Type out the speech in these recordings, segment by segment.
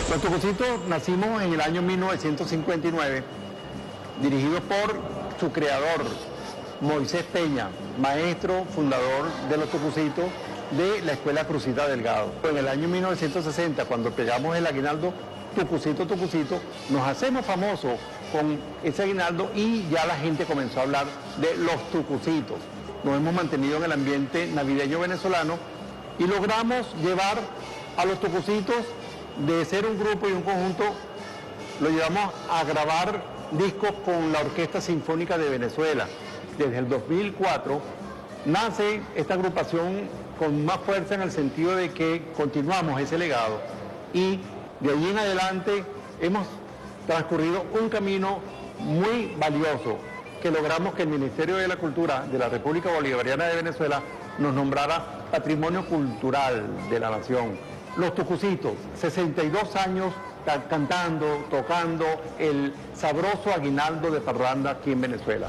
Los Tucucitos nacimos en el año 1959, dirigidos por su creador, Moisés Peña, maestro fundador de los Tucucitos de la Escuela Crucita Delgado. En el año 1960, cuando pegamos el aguinaldo Tucucito, Tucucito, nos hacemos famosos con ese aguinaldo y ya la gente comenzó a hablar de los Tucucitos. Nos hemos mantenido en el ambiente navideño venezolano y logramos llevar a los Tucucitos de ser un grupo y un conjunto, lo llevamos a grabar discos con la Orquesta Sinfónica de Venezuela. Desde el 2004 nace esta agrupación con más fuerza en el sentido de que continuamos ese legado y de allí en adelante hemos transcurrido un camino muy valioso que logramos que el Ministerio de la Cultura de la República Bolivariana de Venezuela nos nombrara Patrimonio Cultural de la Nación. Los Tucucitos, 62 años cantando, tocando el sabroso aguinaldo de parranda aquí en Venezuela.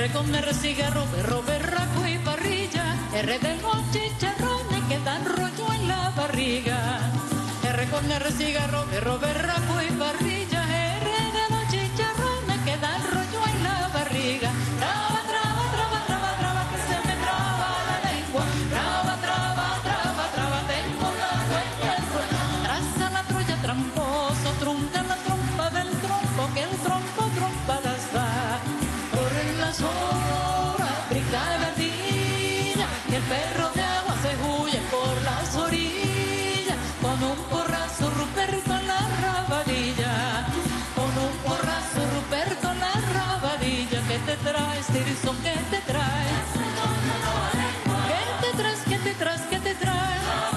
R con R cigarro, berro, berraco y parrilla. R de los chicharrones que dan rollo en la barriga. R con R cigarro, berro, berraco y parrilla. R de los chicharrones que dan rollo en la barriga. Traba, traba, traba, traba, traba, que se me traba la lengua. Traba, traba, traba, traba, tengo la huella suelta. Traza la Troya tramposo, trunca la trompa del trompo, que el trompo trompadas da. Corren las horas, brinca la ardilla, y el perro de agua se huye por las orillas. Con un porrazo Ruperto en la rabadilla, con un porrazo Ruperto en la rabadilla. ¿Qué te traes, Tirso? ¿Qué te traes? ¿Qué te traes? ¿Qué te traes? ¿Qué te traes?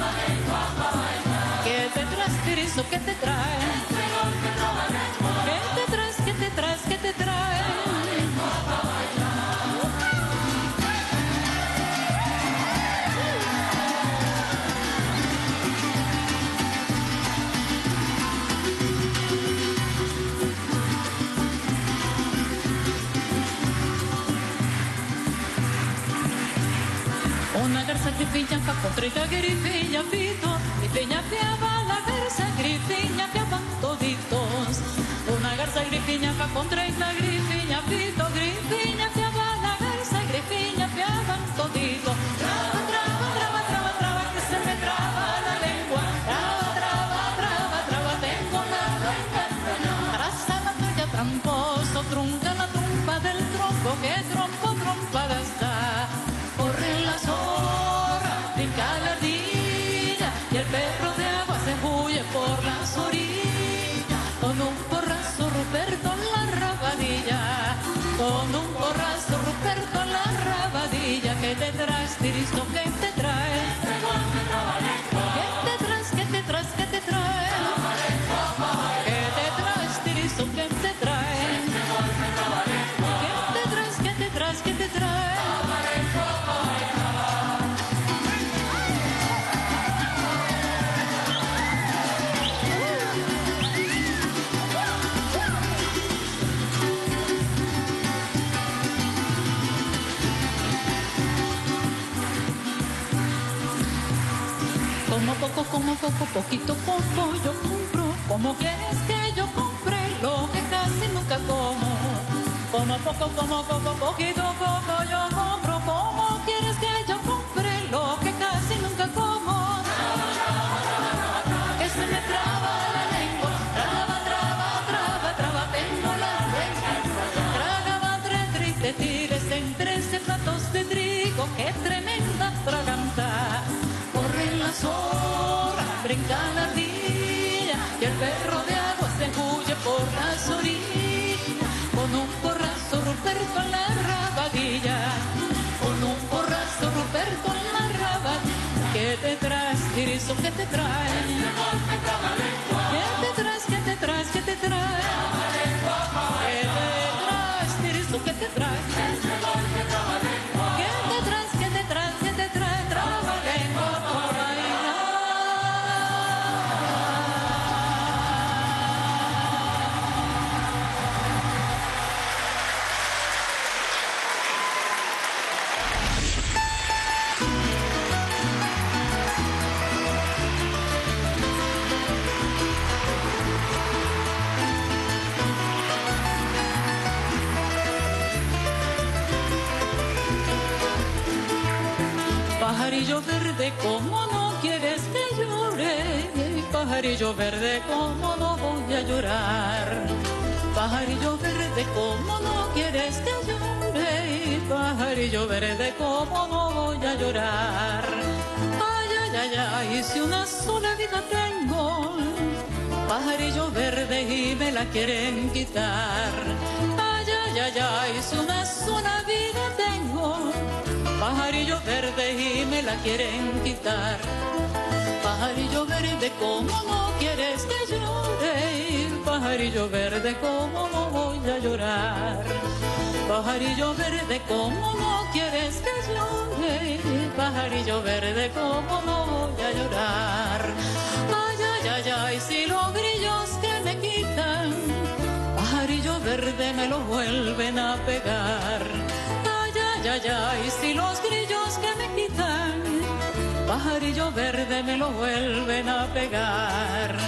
¿Qué te traes, Tirso? ¿Qué te traes? ¿Qué te traes? ¿Qué te traes? ¿Qué te traes? Una garza grifiña fa contra la grifiña fito, grifiña fiaba la garza, grifiña fiaban toditos. Una garza grifiña fa contra la grifiña fito, grifiña fiaba la garza, grifiña fiaban toditos. Traba, traba, traba, traba, traba, que se me traba la lengua. Traba, traba, traba, traba, tengo la lengua. Traza la Troya tramposo, trunca la trompa del trompo, que trompo trompadas da. Corren las horas, brinca la ardilla, y el perro de agua se huye por las orillas. Con un porrazo Ruperto en la rabadilla, con un porrazo Ruperto en la rabadilla. ¿Qué te traes, Tirso? ¿Qué te traes? ¿Qué te traes? ¿Qué te traes? ¿Qué te traes? ¿Qué te traes, Tirso? ¿Qué te traes? ¿Qué te traes? ¿Qué te traes? ¿Qué te traes? Como poco, poquito poco yo compro. ¿Cómo quieres que yo compre lo que casi nunca como? Como poco, poquito poco yo compro. ¿Cómo quieres que yo compre lo que casi nunca como? Que se me traba la lengua. Traba, traba, traba, traba, tengo la lengua. Traga madre triste, tires en 13 platos de trigo. ¡Qué tremenda traganta! Corren las horas, brinca la ardilla, y el perro de agua se huye por las orillas. Con un porrazo Ruperto en la rabadilla, con un porrazo Ruperto en la rabadilla. ¿Qué te traes, Tirso? ¿Qué te traes? ¿Qué te traes? ¿Qué te traes? ¿Qué te traes? ¿Qué te traes, Tirso? ¿Qué te traes? ¿Qué te traes? ¿Qué te traes? ¿Qué te traes? Trabalengua por bailar. Pajarillo verde, ¿cómo no quieres que llore? Pajarillo verde, ¿cómo no voy a llorar? Pajarillo verde, ¿cómo no quieres que llore? Pajarillo verde, ¿cómo no voy a llorar? Ay, ay, ay, ay, si una sola vida tengo, pajarillo verde y me la quieren quitar. Ay, ay, ay, ay, si una sola vida tengo, pajarillo verde y me la quieren quitar. Pajarillo verde, ¿cómo no quieres que llore? Pajarillo verde, ¿cómo no voy a llorar? Pajarillo verde, ¿cómo no quieres que llore? Pajarillo verde, ¿cómo no voy a llorar? Ay, ay, ay, ay, si los grillos que me quitan, pajarillo verde me lo vuelven a pegar. pajarillo verde me lo vuelven a pegar.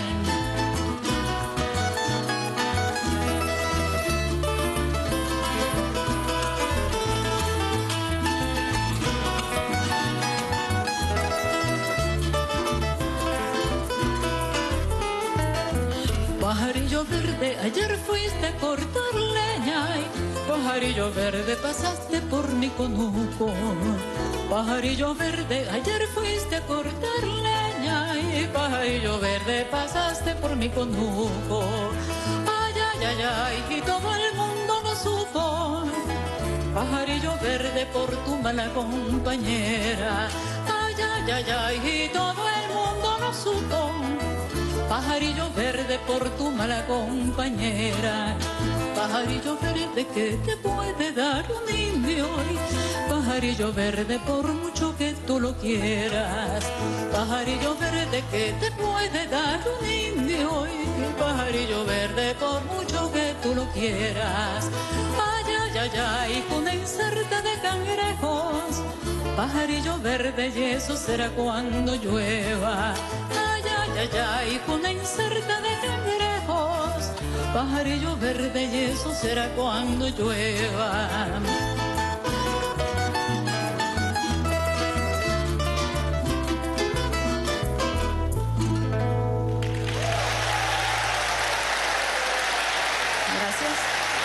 Pajarillo verde, ayer fuiste a cortar leña y pajarillo verde pasaste por mi conuco. Pajarillo verde, ayer fuiste a cortar leña y pajarillo verde pasaste por mi conuco. Ay, ay, ay, ay, y todo el mundo lo supo. Pajarillo verde por tu mala compañera. Ay, ay, ay, ay, y todo el mundo lo supo. Pajarillo verde por tu mala compañera. Pajarillo verde que te puede dar un indio. Pajarillo verde por mucho que tú lo quieras. Pajarillo verde que te puede dar un indio. Pajarillo verde por mucho que tú lo quieras. Ay, ay, ay, ay, una inserta de cangrejos. Pajarillo verde y eso será cuando llueva. Ay, ay, ay, ay, una inserta de cangrejos. Pajarillo verde y eso será cuando llueva. Gracias.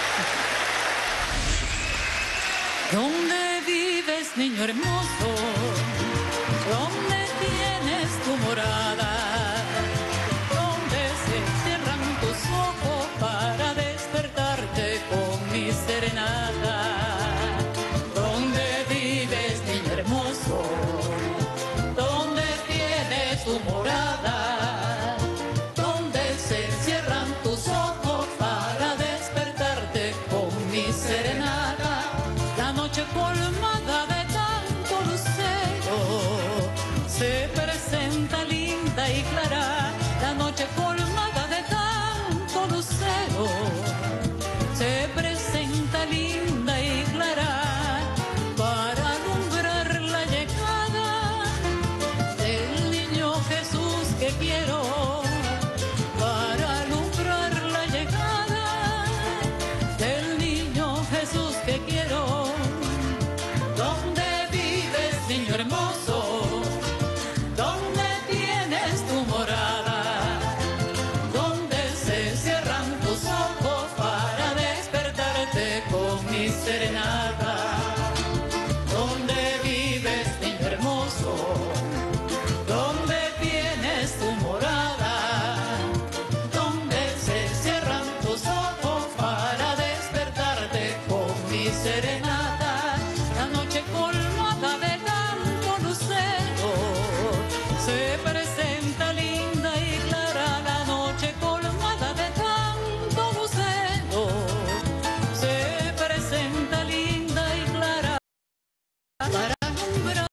¿Dónde vives, niño hermoso? ¿Dónde tienes tu morada? ¿Dónde se cierran tus ojos para despertarte con mi serenata? ¿Dónde vives, niño hermoso? ¿Dónde tienes tu morada? ¿Dónde se cierran tus ojos para despertarte con mi serenata? La noche colmada de tanto lucero se presenta linda y clara. La noche colmada de tanto lucero se presenta linda y clara para alumbrar la llegada del niño Jesús que quiero. Para alumbrar la llegada del niño Jesús que quiero. ¿Dónde vives, niño hermoso? ¿Dónde tienes tu morada? ¿Dónde se cierran tus ojos para despertarte con mi serenata? ¿Dónde vives, niño hermoso? ¿Dónde tienes tu morada? ¿Dónde se cierran tus ojos para despertarte con mi serenata? La noche colmada de tanto lucero se presenta linda y clara. La noche colmada de tanto lucero se presenta linda y clara para alumbrar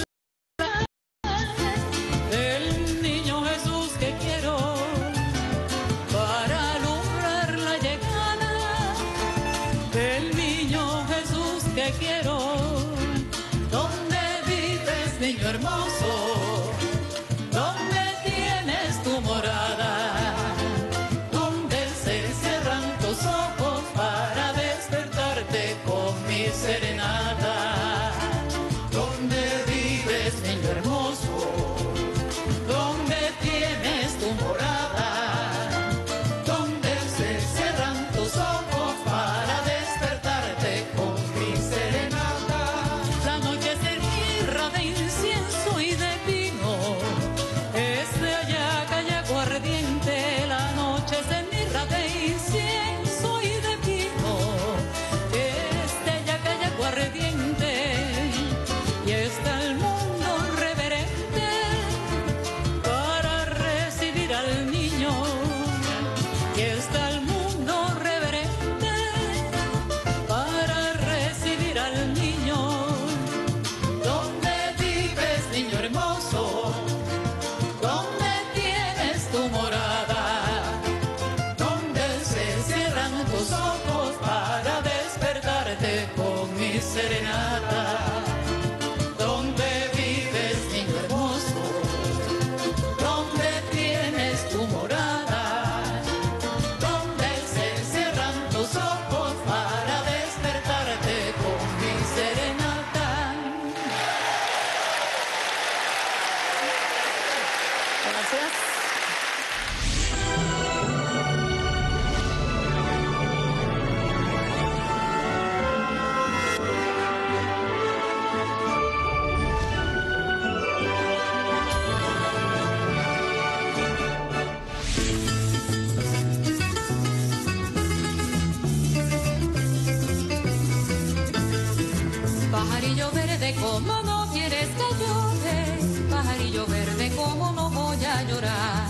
del niño Jesús que quiero. Para alumbrar la llegada del niño Jesús que quiero. ¿Dónde vives, niño hermoso? ¿Dónde tienes tu morada? ¿Dónde se cierran tus ojos para despertarte con mi serenata? ¿Dónde vives, niño hermoso? ¿Dónde tienes tu morada? ¿Dónde se cierran tus ojos para despertarte con mi serenata? La noche se mirra de incienso y de pino, es de ayaca aguardiente. La noche se mirra de incienso y de pino, es de ayaca aguardiente. Y está el mundo reverente para recibir al niño. Y está el mundo reverente para recibir al niño. ¿Dónde vives, niño hermoso? ¿Dónde tienes tu morada? ¿Dónde se cierran tus ojos para despertarte con mi serenata? ¿Dónde vives, niño hermoso? Gracias. Pajarillo verde, ¿cómo no quieres que llore? Pajarillo verde, ¿cómo no voy a llorar?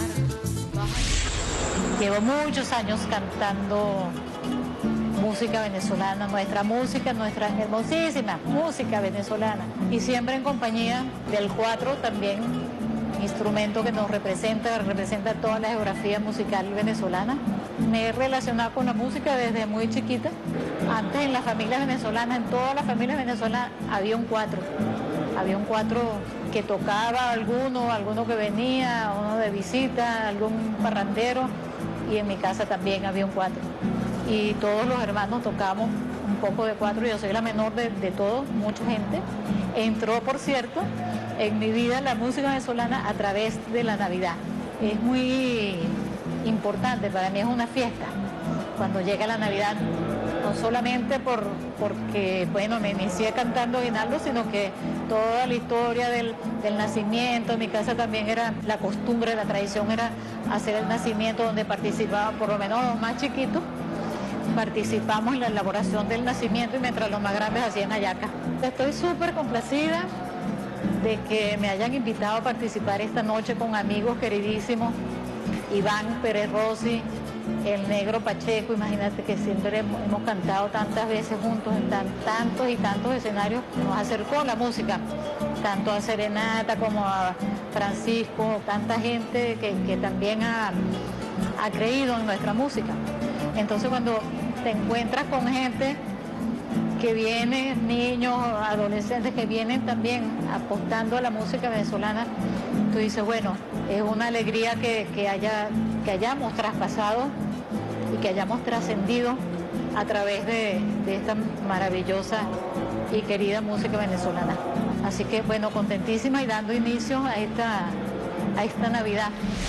Llevo muchos años cantando música venezolana, nuestra hermosísima música venezolana. Y siempre en compañía del cuatro también, instrumento que nos representa toda la geografía musical venezolana. Me he relacionado con la música desde muy chiquita. Antes en las familias venezolanas, en todas las familias venezolanas, había un cuatro. Había un cuatro que tocaba alguno que venía, uno de visita, algún parrandero, y en mi casa también había un cuatro. Y todos los hermanos tocamos un poco de cuatro. Yo soy la menor de todos, mucha gente. Entró, por cierto, en mi vida la música venezolana a través de la Navidad. Es muy importante, para mí es una fiesta cuando llega la Navidad, no solamente porque bueno, me inicié cantando aguinaldo, sino que toda la historia del nacimiento, en mi casa también era la costumbre, la tradición era hacer el nacimiento, donde participaban por lo menos los más chiquitos, participamos en la elaboración del nacimiento, y mientras los más grandes hacían hallaca. Estoy súper complacida de que me hayan invitado a participar esta noche con amigos queridísimos, Iván Pérez Rossi, el Negro Pacheco. Imagínate que siempre hemos cantado tantas veces juntos en tantos y tantos escenarios. Nos acercó la música, tanto a Serenata como a Francisco, tanta gente que también ha creído en nuestra música. Entonces cuando te encuentras con gente que viene, niños, adolescentes que vienen también apostando a la música venezolana, tú dices, bueno, es una alegría que hayamos traspasado y que hayamos trascendido a través de esta maravillosa y querida música venezolana. Así que, bueno, contentísima y dando inicio a esta Navidad.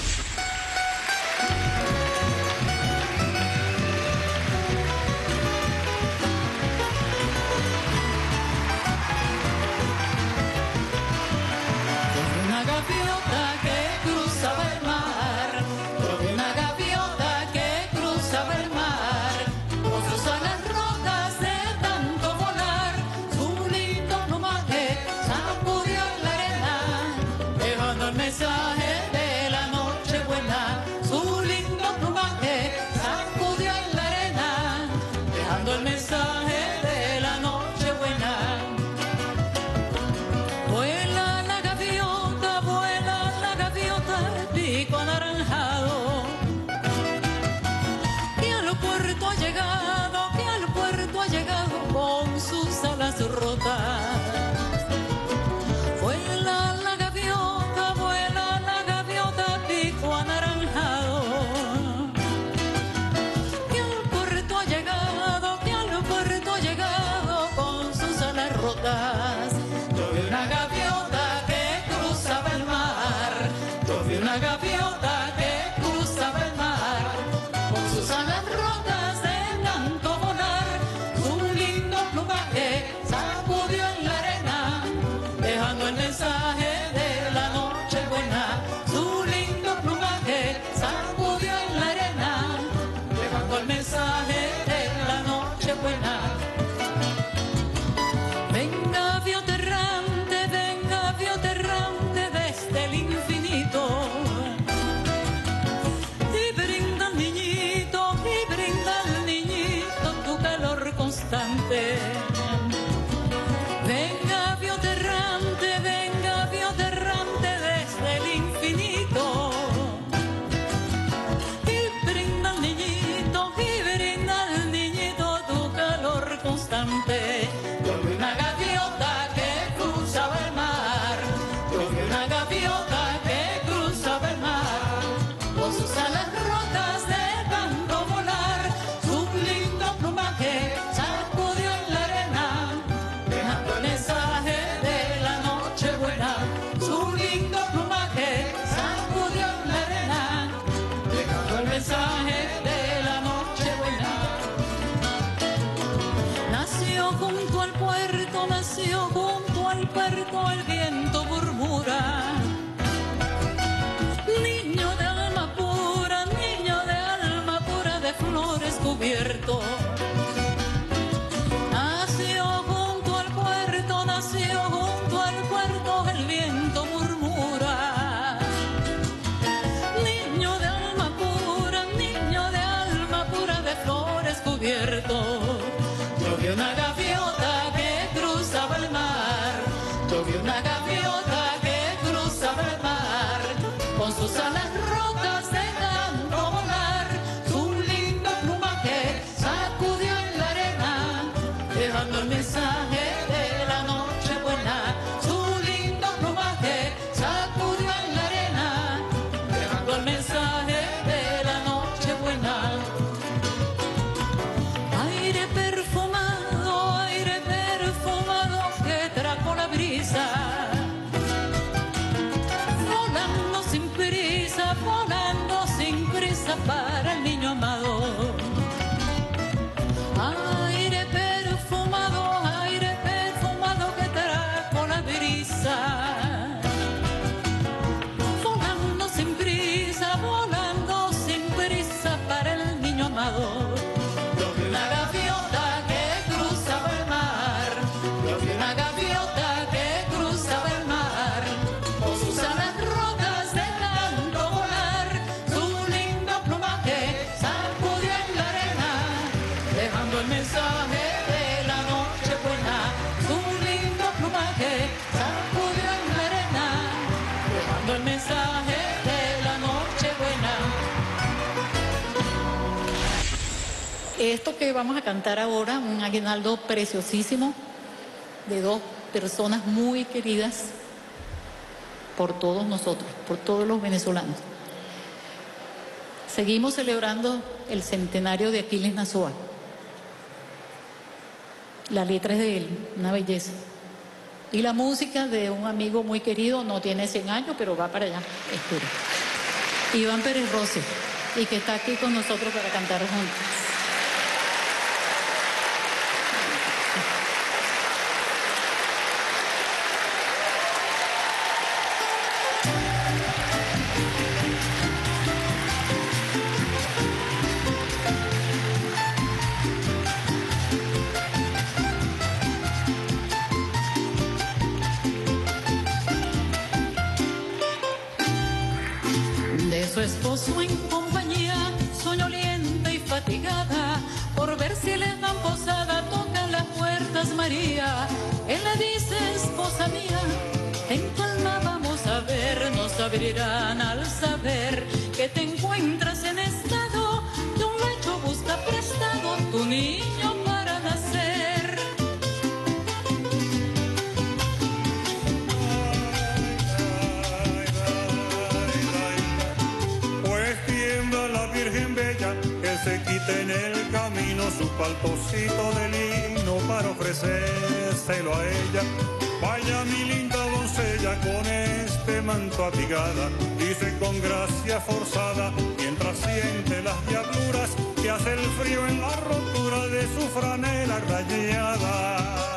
Una gaviota que cruzaba el mar, una gaviota que cruzaba el mar, con sus alas rotas de tanto volar, su lindo plumaje sacudió en la arena, dejando el mensaje de la noche buena, su lindo plumaje volando sin prisa para el niño amado. Aire perfumado que trajo la brisa. Volando sin prisa para el niño amado. Yo vi una gaviota que cruzaba el mar. Yo vi una gaviota que cruzaba el mar. Con sus alas rotas de tanto volar, su lindo plumaje sacudió en la arena, dejando el mensaje de la noche buena. Su lindo plumaje sacudió en la arena, dejando el mensaje de la noche buena. Esto que vamos a cantar ahora, un aguinaldo preciosísimo de dos personas muy queridas por todos nosotros, por todos los venezolanos. Seguimos celebrando el centenario de Aquiles Nazoa. La letra es de él, una belleza. Y la música de un amigo muy querido, no tiene 100 años, pero va para allá, espero. Iván Pérez Rossi, y que está aquí con nosotros para cantar juntos. Su esposo en compañía, soñolienta y fatigada, por ver si le dan posada, tocan las puertas María. Él le dice, esposa mía, en tu alma vamos a ver, nos abrirán al saber que te encuentras en estado de un lecho busca prestado tu niño para nacer. Que se quite en el camino su paltocito de lino para ofrecérselo a ella. Vaya mi linda doncella con este manto abrigada, dice con gracia forzada, mientras siente las diabluras que hace el frío en la rotura de su franela rayada.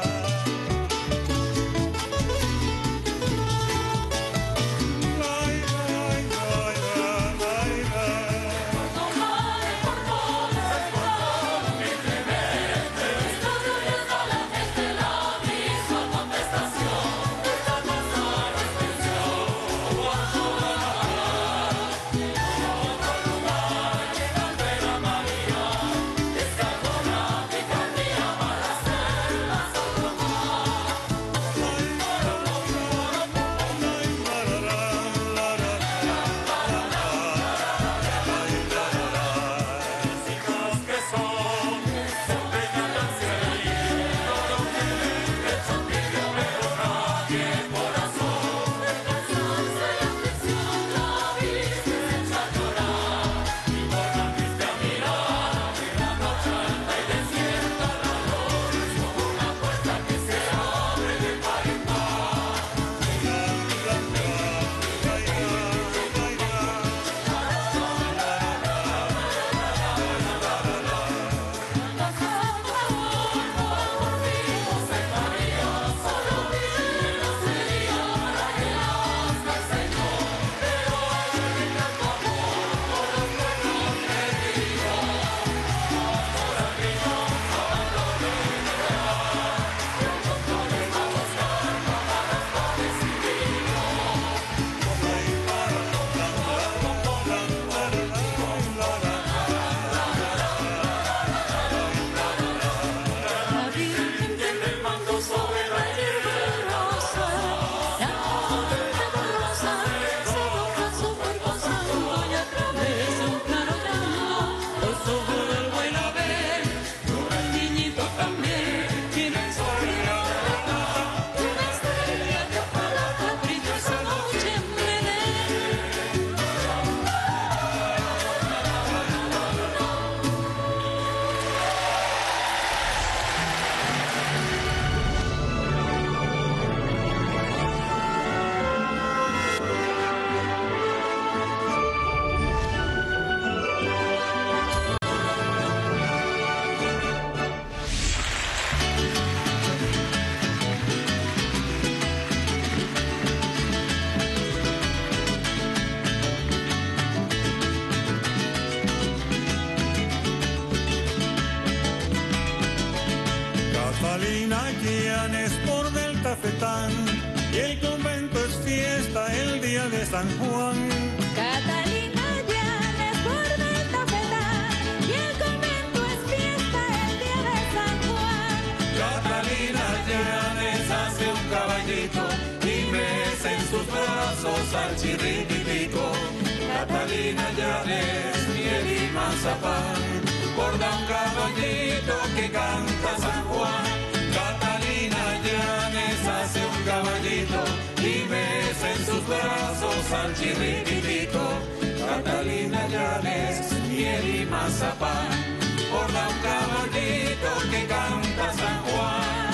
Llanes por del Tafetán y el convento es fiesta el día de San Juan. Catalina Llanes por del Tafetán y el convento es fiesta el día de San Juan. Catalina Llanes hace un caballito y mece en sus brazos al chirriquitico. Catalina Llanes, miel y mazapán, borda un caballito que canta San Juan. Catalina Llanes hace un caballito y mece en sus brazos al chirriquitico. Catalina Llanes, miel y mazapán, borda un caballito que canta San Juan.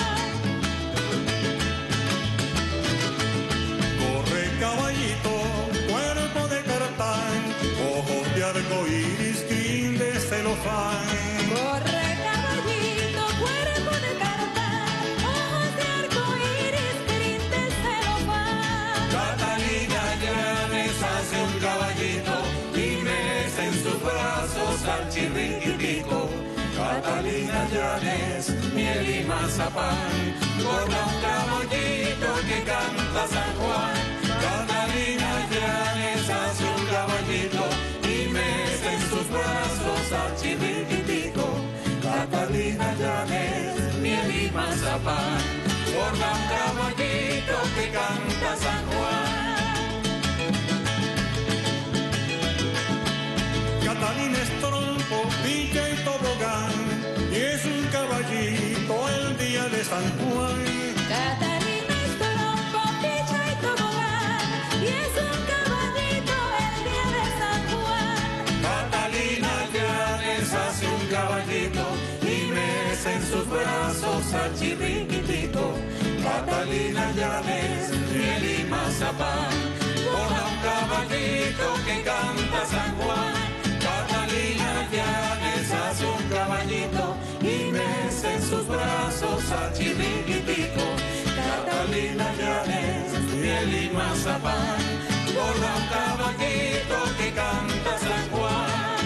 Corre caballito, cuerpo de cartán, ojos de arco iris, crin de celofán. Corre caballito, cuerpo de cartán, ojos de arco iris, crin de celofán. Catalina Llanes hace un caballito y mece en sus brazos al chirriquitico. Catalina Llanes, miel y mazapán, borda un caballito que canta San Juan. Catalina Llanes hace un caballito y mece en sus brazos al chirriquitico. Catalina Llanes, miel y mazapán, borda un caballito que canta San Juan. Catalina es trompo, pica y tobogán, y es un caballito el día de San Juan. Catalina es trompo, picha y tobogán, y es un caballito el día de San Juan. Catalina Llanes hace un caballito y mece en sus brazos al chirriquitico. Catalina Llanes, miel y mazapán, borda un caballito que canta San Juan. Catalina Llanes hace un caballito y mece en sus brazos al chirriquitico. Catalina Llanes, miel y mazapán, borda un caballito que canta San Juan.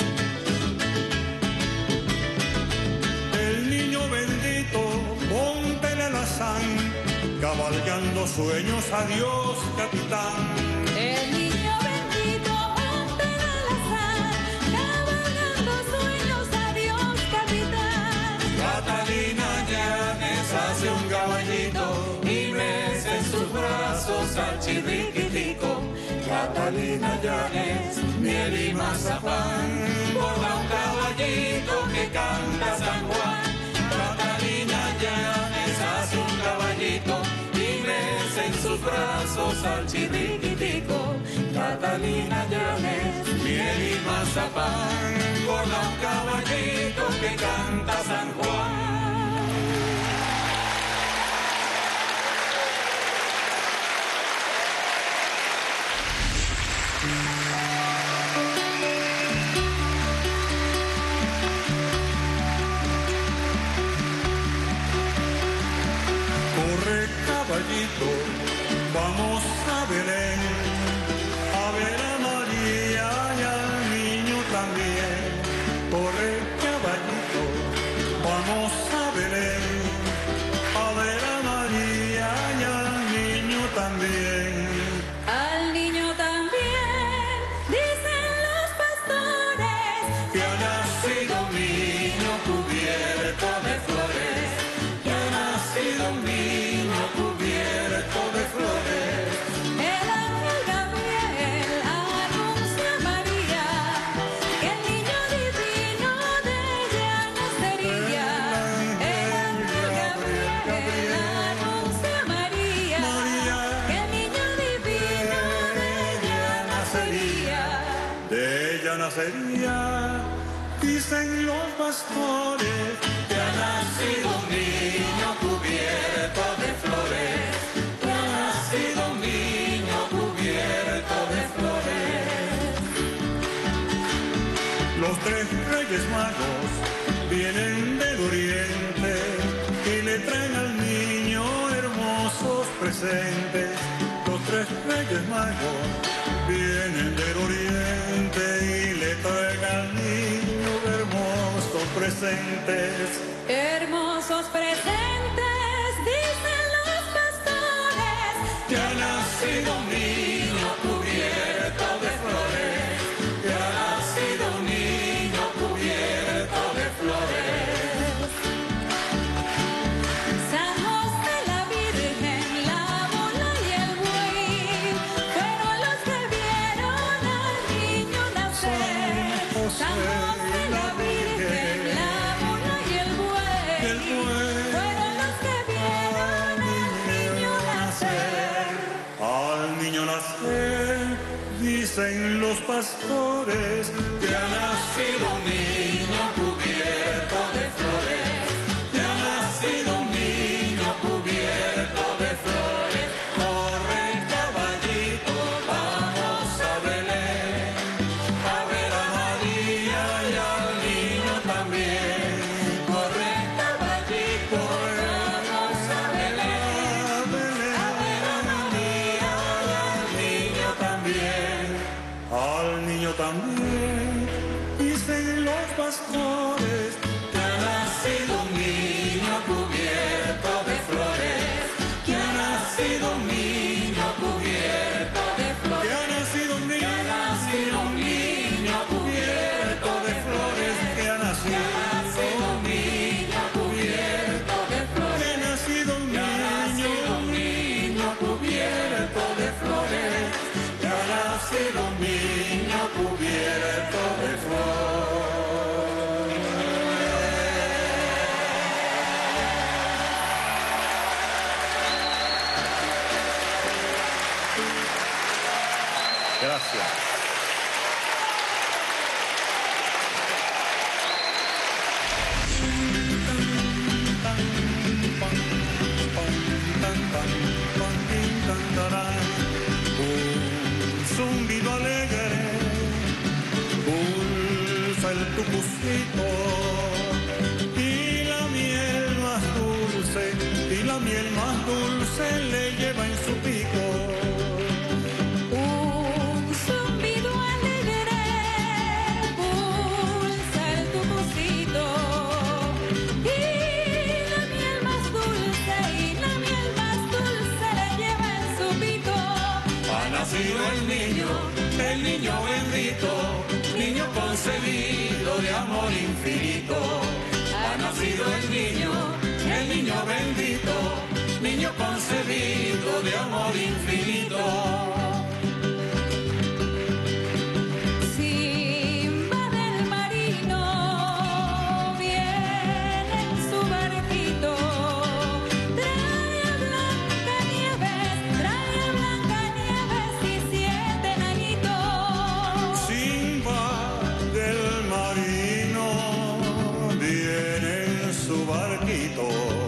El niño bendito, póntele alazán, cabalgando sueños a Dios, capitán. El niño bendito monta en alazán, cabalgando sueños a Dios, capitán. Catalina Llanes hace un caballito y mece en sus brazos al chirriquitico. Catalina Llanes, miel y mazapán, borda un caballito que canta San Juan. Catalina Llanes hace un caballito y mece en sus brazos al chirriquitico. Catalina Llanes, miel y mazapán, borda un caballito que canta San Juan. Corre caballito, vamos a Belén, a ver a María y al niño también. Corre caballito, vamos a Belén, a ver a María y al niño también. Al niño también, dicen los pastores, Que ha nacido un niño cubierto de flores, que ha nacido un niño cubierto de flores. el ángel Gabriel anuncia a María, que el niño divino de ella nacería. El ángel Gabriel anuncia a María, que el niño divino de ella nacería. De ella nacería, dicen los pastores, Que ha nacido un niño cubierto de flores, que ha nacido un niño cubierto de flores. los tres reyes magos vienen del oriente y le traen al niño hermosos presentes. Los tres reyes magos vienen del oriente y le traen al niño hermosos presentes. Hermosos presentes nacido un niño cubierto de flores, que ha nacido un niño cubierto de flores. San José, la Virgen, la mula y el buey fueron los que vieron al niño nacer. San José, la Virgen, la mula y el buey fueron los que vieron al niño nacer. Al niño nacer, dicen los pastores, Que ha nacido un niño cubierto de flores, que ha nacido un niño cubierto de flores. Corre caballito, vamos a Belén, a ver a María y al niño también. Corre caballito, vamos a Belén, a ver a María y al niño también. al niño también, dicen los pastores, Que ha nacido un niño cubierto de flores, que ha nacido un niño cubierto de que flores, ha nacido un que ha nacido un niño cubierto de flores, que ha nacido, que ha nacido un niño cubierto de que flores, ha nacido un que ha nacido un niño cubierto de flores, que ha nacido un niño cubierto de flores. Gracias. Un zumbido alegre, pulsa el tucucito, y la miel más dulce, y la miel más dulce le lleva en su pico. Un zumbido alegre pulsa el tucucito y la miel más dulce le lleva en su pico. Ha nacido el niño bendito, niño concebido de amor infinito. Ha nacido el niño bendito, niño concebido de amor infinito. Simba del marino viene en su barquito, trae a Blancanieves y 7 enanitos. Simba del marino viene en su barquito.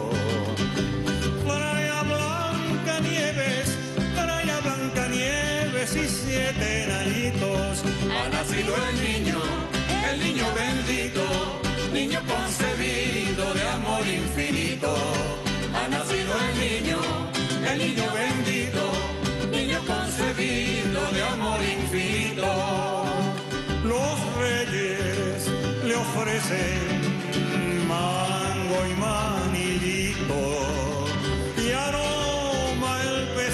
Trae a Blancanieves y 7 enanitos. Ha nacido el niño bendito, niño concebido de amor infinito. Ha nacido el niño bendito, niño concebido de amor infinito. Los reyes le ofrecen mango y manilito, y aroma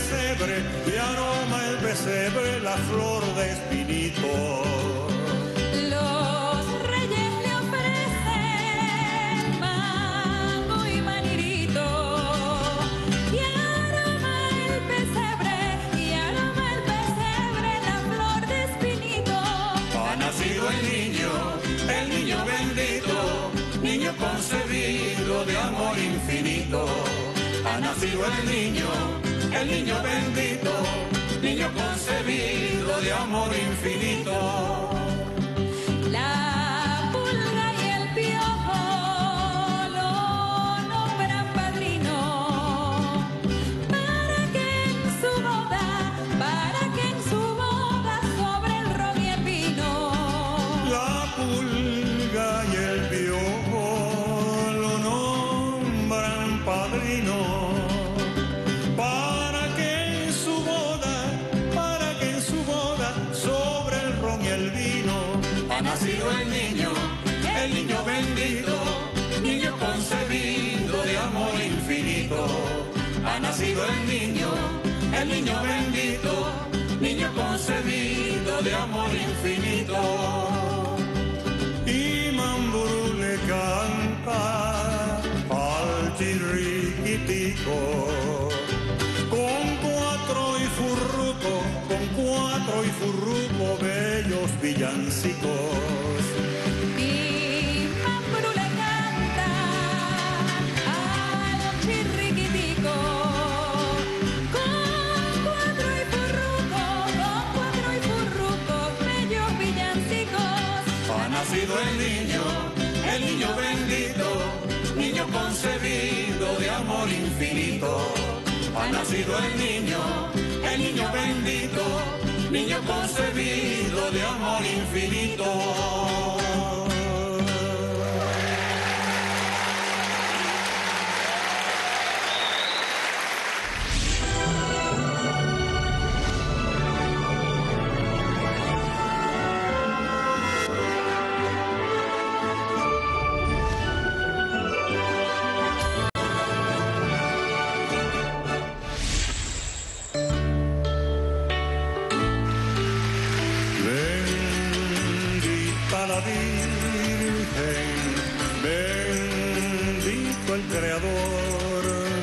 el pesebre la flor de espinito. Los reyes le ofrecen mango y manirito y aroma el pesebre la flor de espinito. Ha nacido el niño bendito, niño concebido de amor infinito. Ha nacido el niño bendito, niño concebido de amor infinito. La pulga y el piojo lo nombran padrino para que en su boda sobre el ron y el vino. La pulga y el piojo lo nombran padrino para que en su boda sobre el ron y el vino. Ha nacido el niño bendito, niño concebido de amor infinito. Ha nacido el niño el niño bendito, niño concebido de amor infinito. Y Mamburú le canta al chirriquitico, con cuatro y furruco, bellos villancicos. Y Mamburú le canta al chirriquitico, con cuatro y furruco, bellos villancicos. Ha nacido el niño bendito, niño concebido de amor infinito. Ha nacido el niño bendito, niño concebido de amor infinito. La Virgen, bendito el Creador,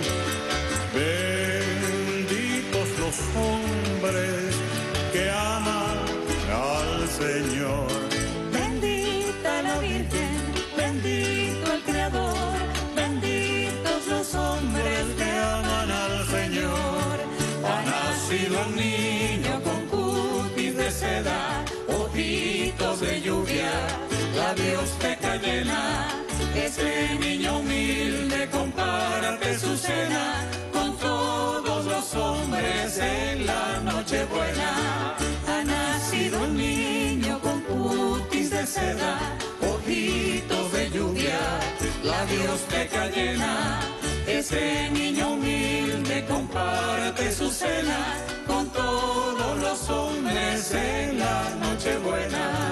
benditos los hombres que aman al Señor. Bendita la Virgen, bendito el Creador, benditos los hombres que aman al Señor. Ha nacido un niño con cutis de seda, ojitos de lluvia, labios de cayena. Ese niño humilde comparte su cena con todos los hombres en la Nochebuena. Ha nacido un niño con cutis de seda, ojitos de lluvia, labios de cayena. Ese niño humilde comparte su cena con todos los hombres en la Nochebuena.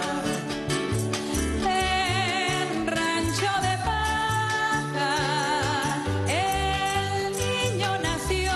en rancho de paja el niño nació,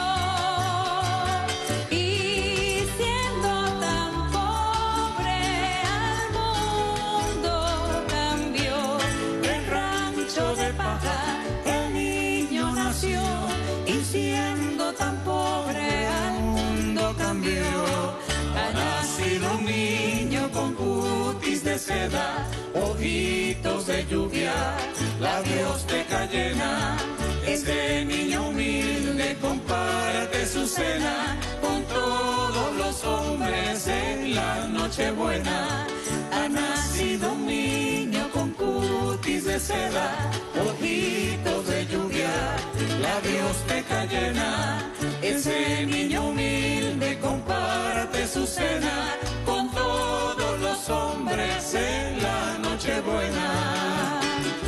y siendo tan pobre al mundo cambió. En rancho de paja El niño nació, y siendo tan pobre al mundo cambió. ha nacido un niño con cutis de seda, ojitos de lluvia, labios de cayena. Este niño humilde comparte su cena con todos los hombres en la Nochebuena. Ha nacido un niño con cutis de seda, ojitos de lluvia, labios de cayena. Ese niño humilde comparte su cena con todos los hombres en la Nochebuena.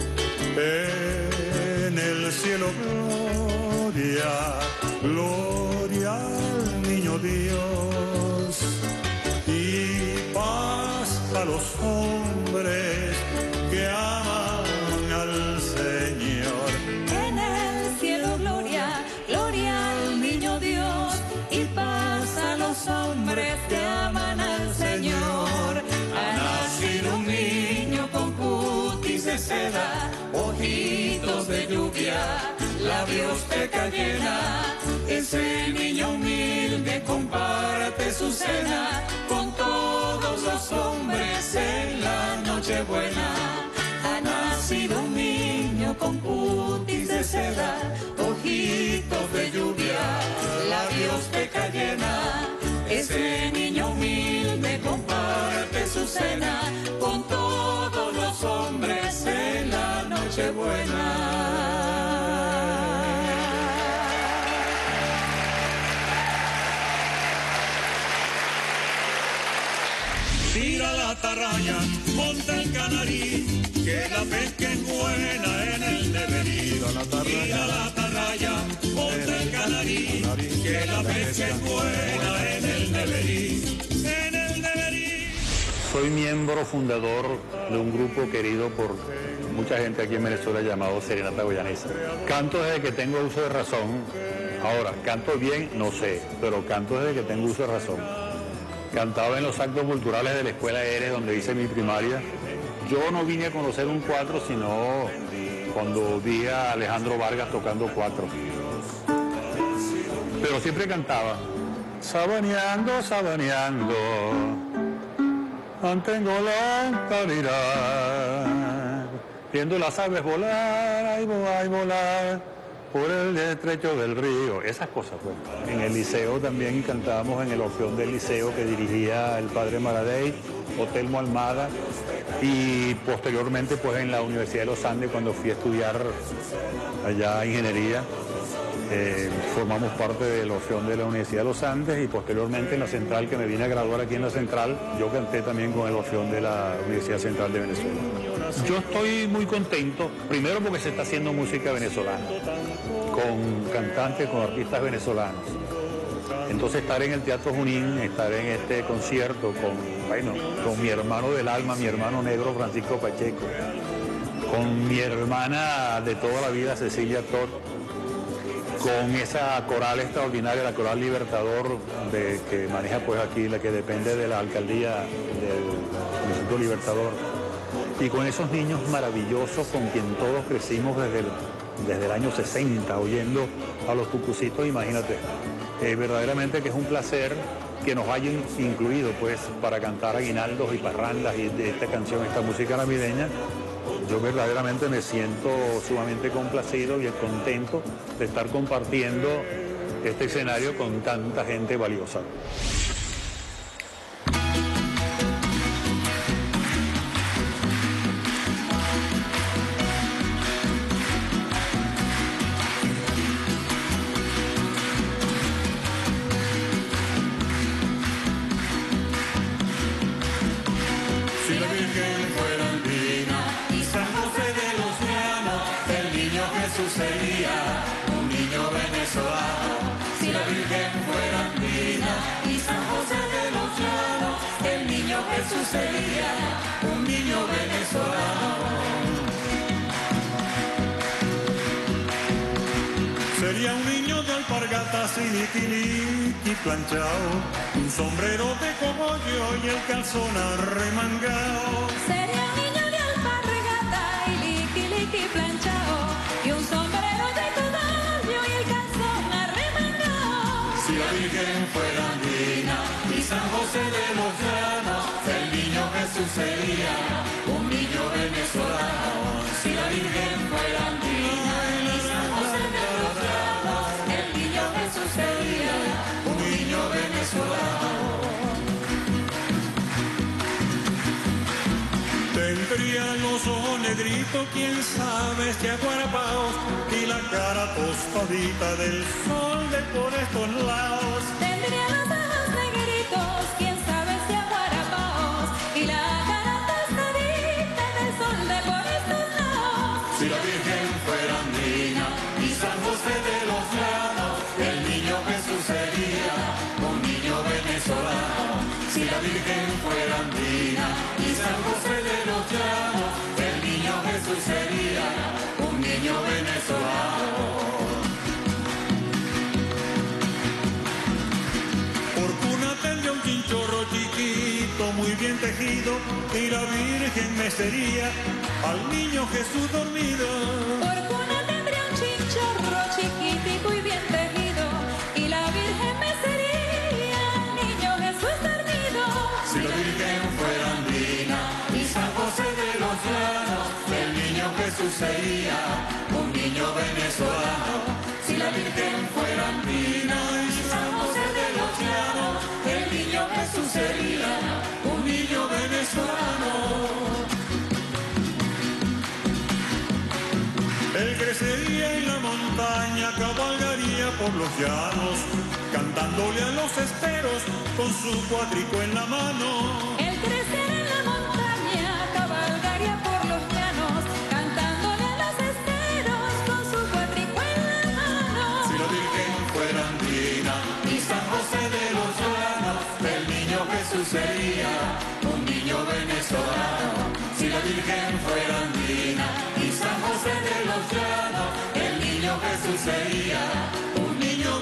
En el cielo gloria, gloria al niño Dios, y paz a los hombres que aman al Señor. En el cielo gloria, gloria al niño Dios, y paz a los hombres que aman al Señor. Ha nacido un niño con cutis de seda, ojitos de lluvia, labios de cayena. Ese niño humilde comparte su cena con todos los hombres en la Nochebuena. Ha nacido un niño con cutis de seda, ojitos de lluvia, labios de cayena. Ese niño humilde comparte su cena con todos los hombres en la Nochebuena. Tira la atarraya, monta el canarí, que la pesca es buena en el deberí. Tira la atarraya, monta el canarí, que la pesca es buena en el deberí. En el deberí. Soy miembro fundador de un grupo querido por mucha gente aquí en Venezuela llamado Serenata Goyanesa. Canto desde que tengo uso de razón. Ahora, ¿canto bien? No sé, pero canto desde que tengo uso de razón. Cantaba en los actos culturales de la Escuela Eres, donde hice mi primaria. Yo no vine a conocer un cuatro, sino cuando vi a Alejandro Vargas tocando cuatro. Pero siempre cantaba. Sabaneando, sabaneando, mantengo la calidad, viendo las aves volar, ay volar, por el estrecho del río. Esas cosas, pues. En el liceo también cantábamos en el Orfeón del Liceo que dirigía el padre Maradei, Otelmo Almada, y posteriormente pues en la Universidad de los Andes, cuando fui a estudiar allá ingeniería, formamos parte del Orfeón de la Universidad de los Andes, y posteriormente en la Central, que me vine a graduar aquí en la Central, yo canté también con el Orfeón de la Universidad Central de Venezuela. Yo estoy muy contento, primero porque se está haciendo música venezolana, con cantantes, con artistas venezolanos. Entonces estar en el Teatro Junín, estar en este concierto con mi hermano del alma, mi hermano negro Francisco Pacheco, con mi hermana de toda la vida Cecilia Todd, con esa coral extraordinaria, la Coral Libertador, que maneja pues aquí, la que depende de la alcaldía del Instituto Libertador, y con esos niños maravillosos con quien todos crecimos desde el año 60, oyendo a los Tucucitos, imagínate. Verdaderamente que es un placer que nos hayan incluido pues para cantar aguinaldos y parrandas y de esta canción, esta música navideña. Yo verdaderamente me siento sumamente complacido y contento de estar compartiendo este escenario con tanta gente valiosa. Jesús sería un niño venezolano. Sería un niño de alpargatas y liqui planchado, un sombrero de cogollo y el calzón arremangado. Sería un niño de alpargata y liqui planchado, y un sombrero de cogollo y el calzón arremangado. Si la Virgen fuera andina y San José de los Llanos, el niño Jesús sería un niño venezolano. Si la Virgen fuera andina y San José de los Llanos, el niño Jesús sería un niño venezolano. Tendría los ojos negritos, quién sabe si aguarapaos, y la cara tostadita del sol de por estos lados. Tendría los ojos negritos, quién sabe si aguarapaos, y la cara tostadita del sol de por estos lados. Si la Virgen fuera andina y San José de los Llanos, el niño Jesús sería un niño venezolano. Si la Virgen fuera andina y San José de los Llanos, el niño Jesús sería un niño venezolano. Por cuna tendría un chinchorro chiquito, muy bien tejido, y la Virgen me sería al niño Jesús dormido. Por cuna tendría un chinchorro chiquitico y bien tejido, y la Virgen me sería al niño Jesús dormido. Si la Virgen fuera andina y San José de los Llanos, el niño Jesús sería un niño venezolano. Si la Virgen fuera andina y San José de los Llanos, el niño Jesús sería un niño venezolano. Él crecería en la montaña, cabalgaría por los llanos, cantándole a los esteros con su cuatrico en la mano. El crecer en la montaña, cabalgaría por los llanos, cantándole a los esteros con su cuatrico en la mano. Si la Virgen fuera andina y San José de los Llanos, el niño Jesús sería un niño venezolano. Si la Virgen fuera andina y San José de los Llanos, el niño Jesús sería un niño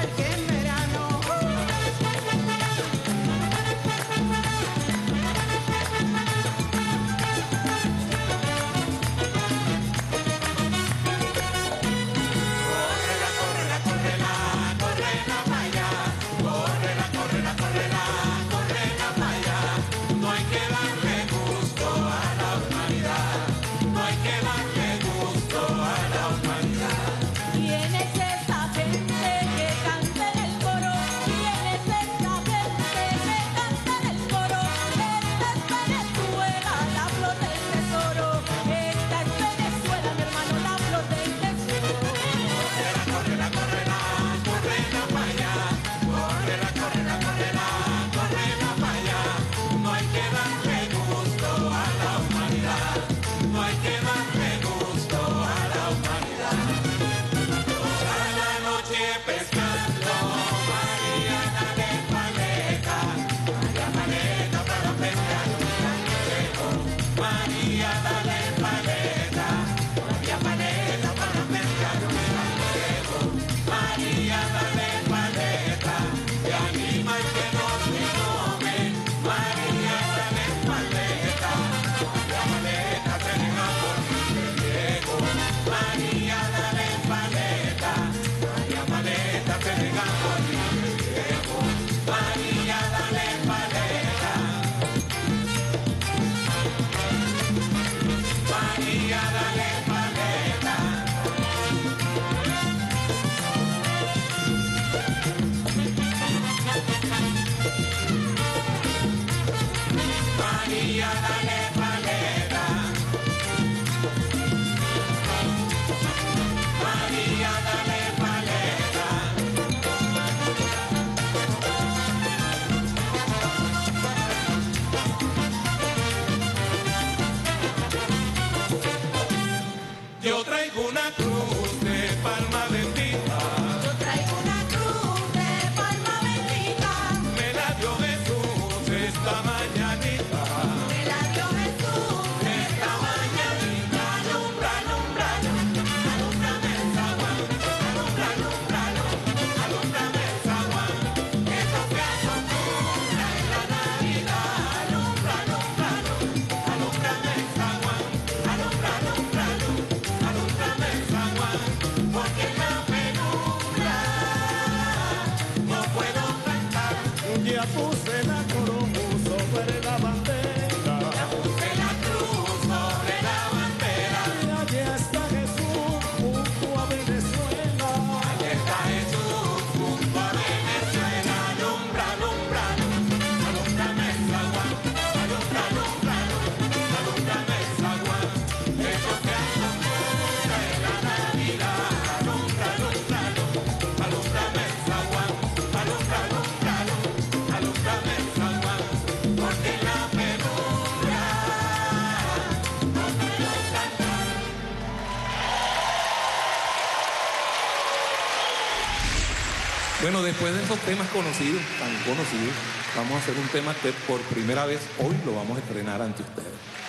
Bueno, después de esos temas conocidos, tan conocidos, vamos a hacer un tema que por primera vez hoy lo vamos a estrenar ante ustedes.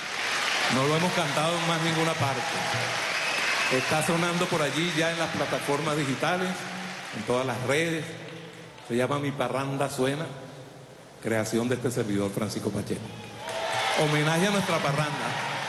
No lo hemos cantado en más ninguna parte. Está sonando por allí ya en las plataformas digitales, en todas las redes. Se llama Mi Parranda Suena, creación de este servidor Francisco Pacheco. Homenaje a nuestra parranda.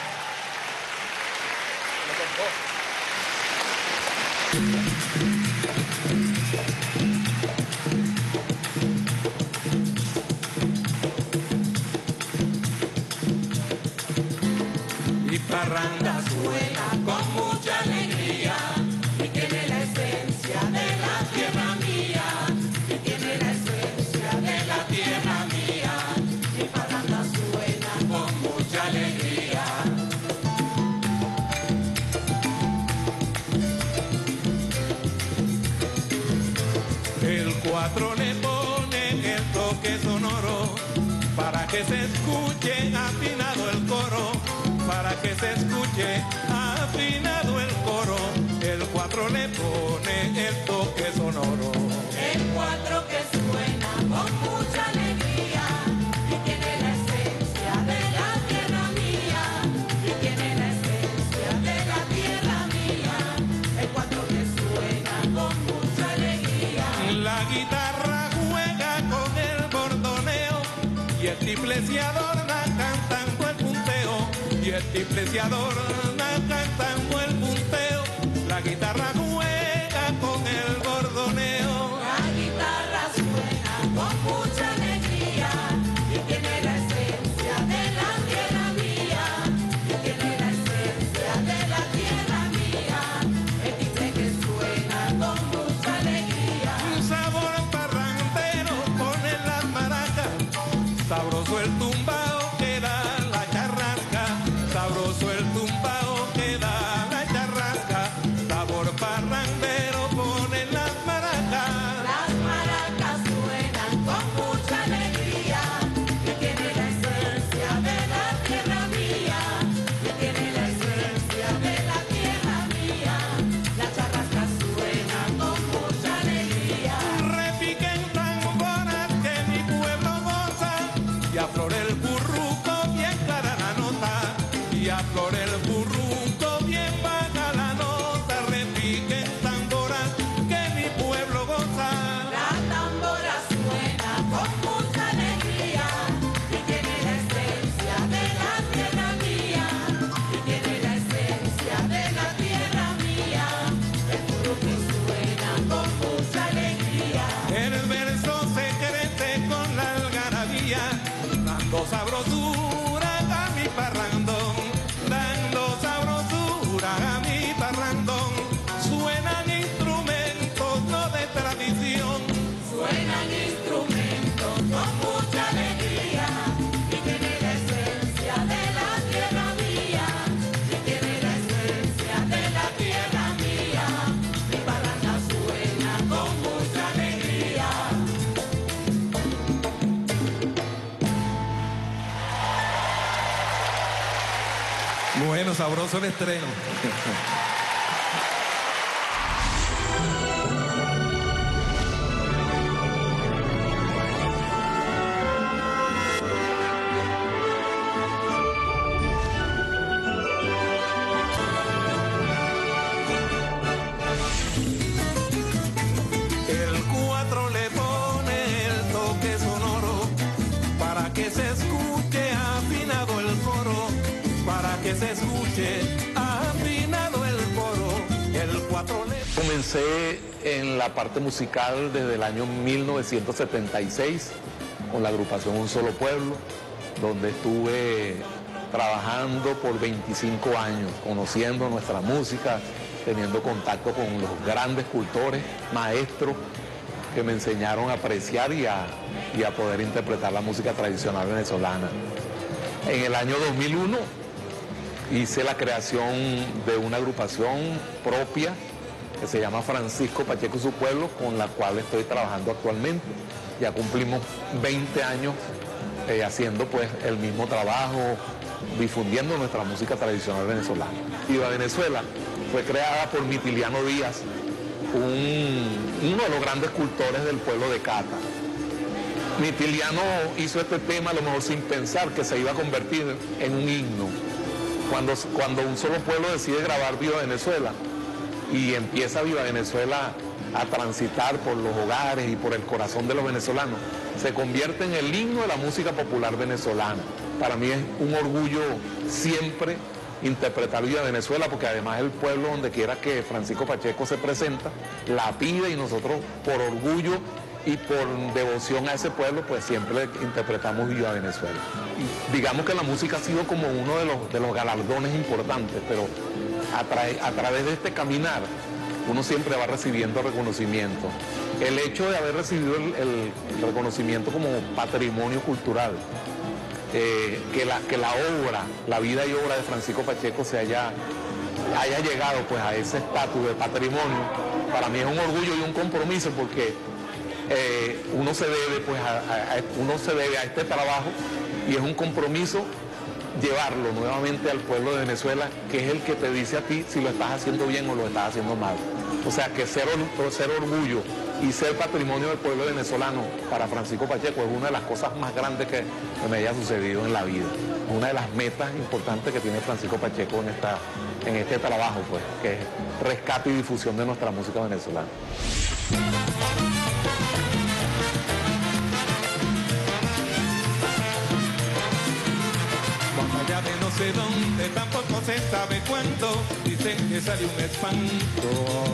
Mi parranda suena con mucha alegría y tiene la esencia de la tierra mía, y tiene la esencia de la tierra mía. Mi parranda suena con mucha alegría. El 4 le pone el toque sonoro para que se escuche afinado el coro, para que se escuche afinado el coro. El 4 le pone el toque sonoro. El 4 que suena con mucha alegría y tiene la esencia de la tierra mía, y tiene la esencia de la tierra mía. El 4 que suena con mucha alegría. La guitarra juega con el bordoneo y el tiple se adorna cantando el punteo. Y el tiple se adorna cantando el punteo. La guitarra juega con el bordoneo. La guitarra suena con mucha alegría y tiene la esencia de la tierra mía. Y tiene la esencia de la tierra mía. El tiple que suena con mucha alegría. Un sabor parrandero pone las maracas. Sabroso el tumbao que da la charrasca. Sabroso el tumbao que da la charrasca. Sabor parrandero pone las maracas. Las maracas suenan con mucha alegría y tiene la esencia de la tierra mía. Y tiene la esencia de la tierra mía. Las charrascas suenan con mucha alegría. Repiquen tamboras que mi pueblo goza. Y a flor el curruco bien clara la nota. Y a flor el curruco bien baja la nota. Repiquen tamboras que mi pueblo goza. La tambora suena con mucha alegría y tiene la esencia de la tierra mía. Y tiene la esencia de la tierra mía. El curruco suena con mucha alegría. El verso se crece con la algarabía, dando sabrosura a mi parrandón, dando sabrosura a mi parrandón. Suenan instrumentos no de tradición, Suenan instrumentos con mucha alegría y tiene la esencia de la tierra mía. Y tiene la esencia de la tierra mía. Mi parranda suena con mucha alegría. bueno, sabroso el estreno. El 4 le pone el toque sonoro para que se escuche afinado el coro, para que se escuche afinado el coro. El 4 le Comencé en la parte musical desde el año 1976 con la agrupación Un Solo Pueblo, donde estuve trabajando por 25 años, conociendo nuestra música, teniendo contacto con los grandes cultores, maestros que me enseñaron a apreciar y a poder interpretar la música tradicional venezolana. En el año 2001 hice la creación de una agrupación propia que se llama Francisco Pacheco y su Pueblo, con la cual estoy trabajando actualmente. Ya cumplimos 20 años haciendo pues el mismo trabajo, difundiendo nuestra música tradicional venezolana. Viva Venezuela fue creada por Mitiliano Díaz, uno de los grandes cultores del pueblo de Cata. Mitiliano hizo este tema a lo mejor sin pensar que se iba a convertir en un himno. Cuando Un Solo Pueblo decide grabar Viva Venezuela y empieza Viva Venezuela a transitar por los hogares y por el corazón de los venezolanos, se convierte en el himno de la música popular venezolana. Para mí es un orgullo siempre interpretar Viva Venezuela, porque además el pueblo, donde quiera que Francisco Pacheco se presenta, la pide, y nosotros por orgullo y por devoción a ese pueblo, pues siempre interpretamos Viva Venezuela. Y digamos que la música ha sido como uno de los galardones importantes, pero a través de este caminar uno siempre va recibiendo reconocimiento. El hecho de haber recibido el reconocimiento como patrimonio cultural, que la obra, la vida y obra de Francisco Pacheco haya llegado pues a ese estatus de patrimonio, para mí es un orgullo y un compromiso, porque uno se debe a este trabajo, y es un compromiso llevarlo nuevamente al pueblo de Venezuela, que es el que te dice a ti si lo estás haciendo bien o lo estás haciendo mal. O sea que ser orgullo y ser patrimonio del pueblo venezolano para Francisco Pacheco es una de las cosas más grandes que me haya sucedido en la vida. Una de las metas importantes que tiene Francisco Pacheco en este trabajo, pues, que es rescate y difusión de nuestra música venezolana. cuando dicen que salió un espanto.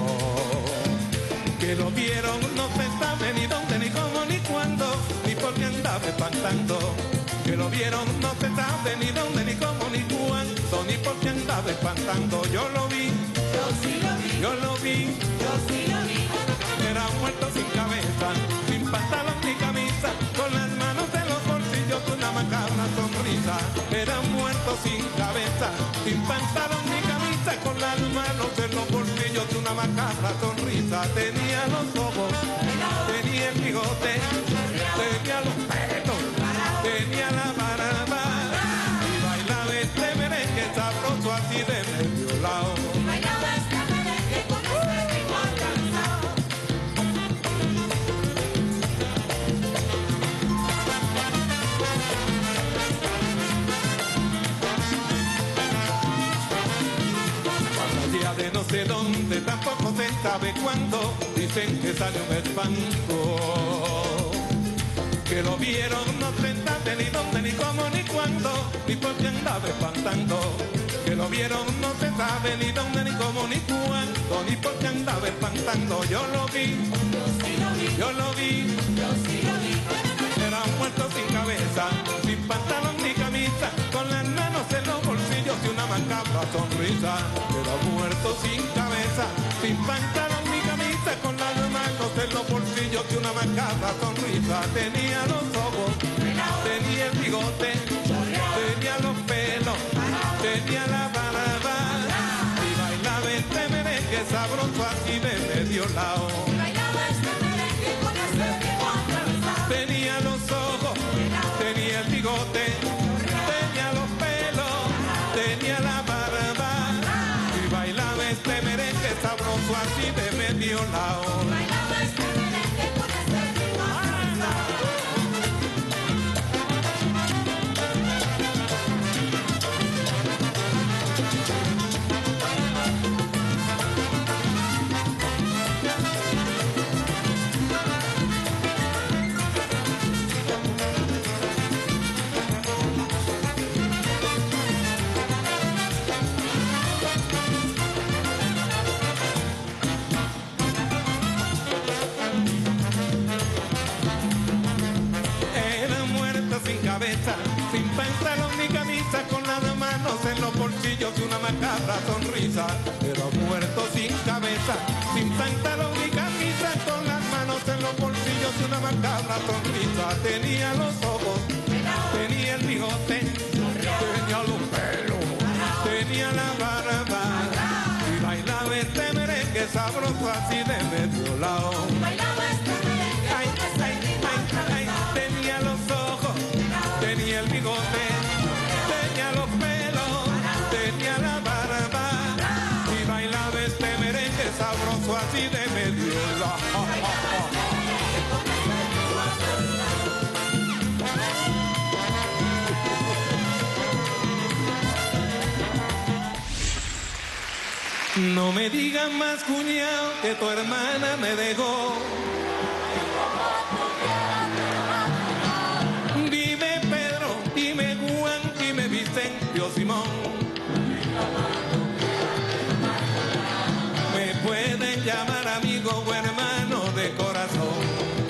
Que lo vieron, no se sabe ni dónde, ni cómo, ni cuándo, ni por qué andaba espantando. Que lo vieron, no se sabe ni dónde, ni cómo, ni cuándo, ni por qué andaba espantando. Yo lo vi, Yo sí lo vi, yo lo vi, yo sí lo vi. era muerto sin cabeza, sin pantalón ni camisa, con las manos en los bolsillos, una macabra sonrisa. Era muerto sin cabeza, sin pantalón ni camisa, con las manos en los bolsillos, una macabra sonrisa. Tenía los ojos, tenía el bigote, tenía los pelos, tenía la barba, y bailaba este merengue sabroso así de medio lado. Bailaba este merengue con este ritmo alcanzado. Día de no sé dónde, tampoco se sabe cuándo, dicen que sale un espanto. Que lo vieron, no se sabe ni dónde, ni cómo, ni cuándo, ni por qué andaba espantando. Que lo vieron, no se sabe ni dónde, ni cómo, ni cuándo, ni por qué andaba espantando. Yo lo vi, Yo sí lo vi, yo lo vi, yo sí lo vi. era muerto sin cabeza, sin pantalón ni camisa, con las manos en los bolsillos y una macabra sonrisa. Era muerto sin cabeza, sin pantalón ni camisa, con las manos en los bolsillos y una macabra sonrisa. Tenía los ojos, tenía el bigote, tenía los pelos, tenía la barba, y bailaba este merengue sabroso así de medio lado. Bailaba este merengue con este ritmo alcanzado. Tenía los ojos, tenía el bigote, tenía los pelos, tenía la barba, y bailaba este merengue sabroso así de medio lado. Bailaba este merengue con este ritmo alcanzado. Era muerto sin cabeza, sin pantalón ni camisa, con las manos en los bolsillos y una macabra sonrisa. Era muerto sin cabeza, sin pantalón ni camisa, con las manos en los bolsillos y una macabra sonrisa. Tenía los ojos, tenía el bigote, tenía los pelos, tenía la barba, y bailaba este merengue sabroso así de medio lado. Bailaba este merengue Ay, con este ay, ritmo ay, ay, alcanzado. tenía los ojos, tenía el bigote, tenía los pelos, tenía la barba, y bailaba este merengue sabroso así de medio lado. No me digas más, cuñado, que tu hermana me dejó. Dime Pedro, dime Juan, dime Vicente o Simón. Me pueden llamar amigo o hermano de corazón.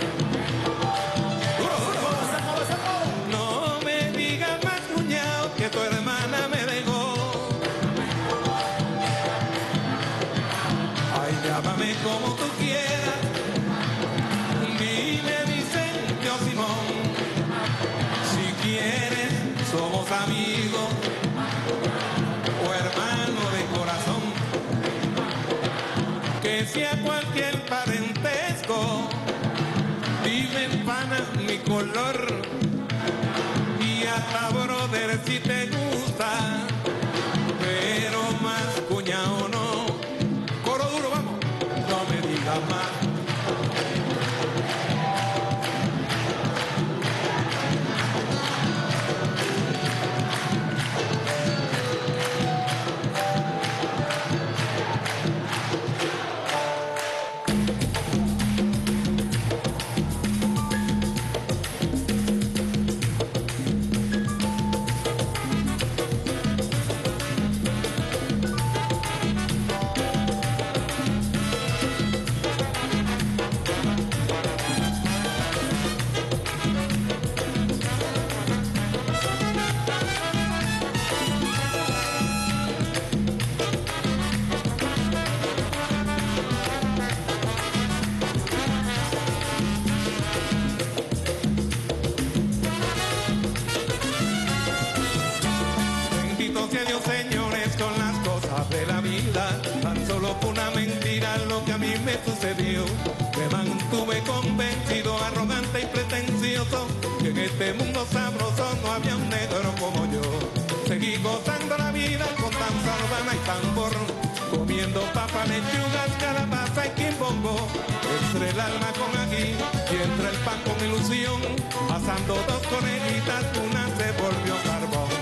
No me digas más, cuñado, que tu hermana me dejó. Ay, llámame como tú quieras. Dime Vicente o Simón. Si quieres, somos amigos o hermanos de corazón. Que sea cualquier parentesco, dime pana mi color. Y hasta brother si te gusta, pero más cuñado no. Coro duro, vamos. No me digas más. sucedió. Me mantuve convencido, arrogante y pretencioso, que en este mundo sabroso no había un negro como yo. Seguí gozando la vida con tan sardana y tambor, comiendo papas, lechugas, calabaza y quimbombo. Entre el alma con ají y entre el pan con ilusión, asando dos conejitas, una se volvió carbón.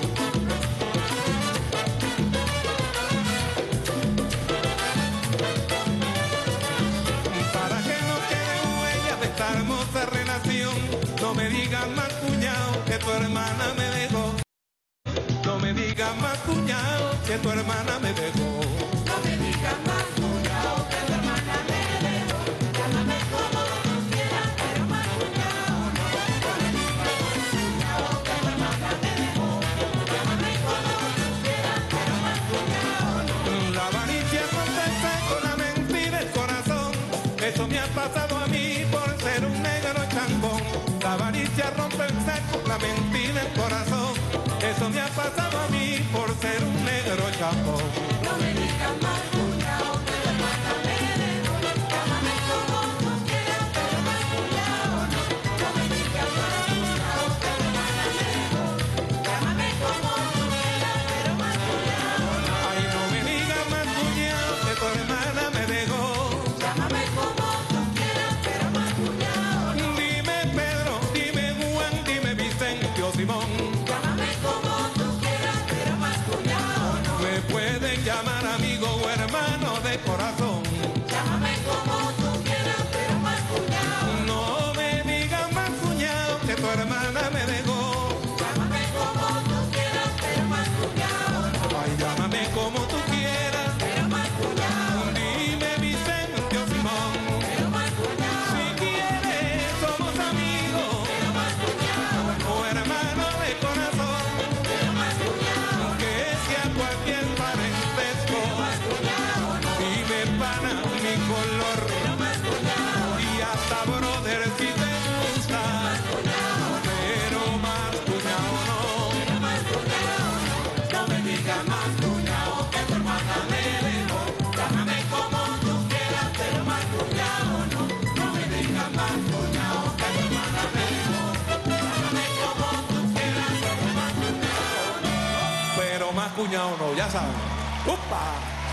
Para que no quede huella de esta hermosa relación, no me digas más cuñado que tu hermana me dejó. No me digas más cuñado que tu hermana me dejó. No me digas más cuñado que tu hermana me dejó. Llámame como tú quieras, pero más cuñado no. No me digas más cuñado que tu hermana me dejó. Llámame como tú quieras, pero más cuñado no. La avaricia contesta con la mentira el corazón. Eso me ha pasado a mí por ser un negro chambón. La avaricia rompe el saco, la mentira el corazón. Eso me ha pasado a mí por ser un negro chambón. No me digas más cuñado que tu hermana me dejó. Llámame como tú quieras, pero más cuñado no. No me digas más cuñado que tu hermana me dejó. Llámame como tú quieras, pero más cuñado no. Ay, no me digas más cuñado que tu hermana me dejó. Llámame como tú quieras, pero más cuñado no. Dime Pedro, dime Juan, dime Vicente o Simón. Llámame como tú quieras, pero más cuñado no. Me pueden llamar amigo o hermano de corazón. Llámame como tú quieras, pero más cuñado no. No me digas más cuñado que tu hermana me dejó. Llámame como tú quieras, pero más cuñado no. Ay, llámame como tú quieras. Pero más cuñado no. Dime Vicente o Simón. Pero más cuñado Si quieres somos amigos pero más cuñado no. o hermanos de corazón. Pero más cuñado Que sea cualquier parentesco. más cuñado no. Dime pana mi color. Pero más cuñado Y hasta brother si te gusta. Pero más cuñado no. pero más cuñado no. No me digas más cuñado que tu hermana me dejó. Llámame como tú quieras, pero más cuñado no. No me digas más cuñado que tu hermana me dejó. Llámame como tú quieras, pero más cuñado no. Pero más cuñado no, ya saben. ¡Upa!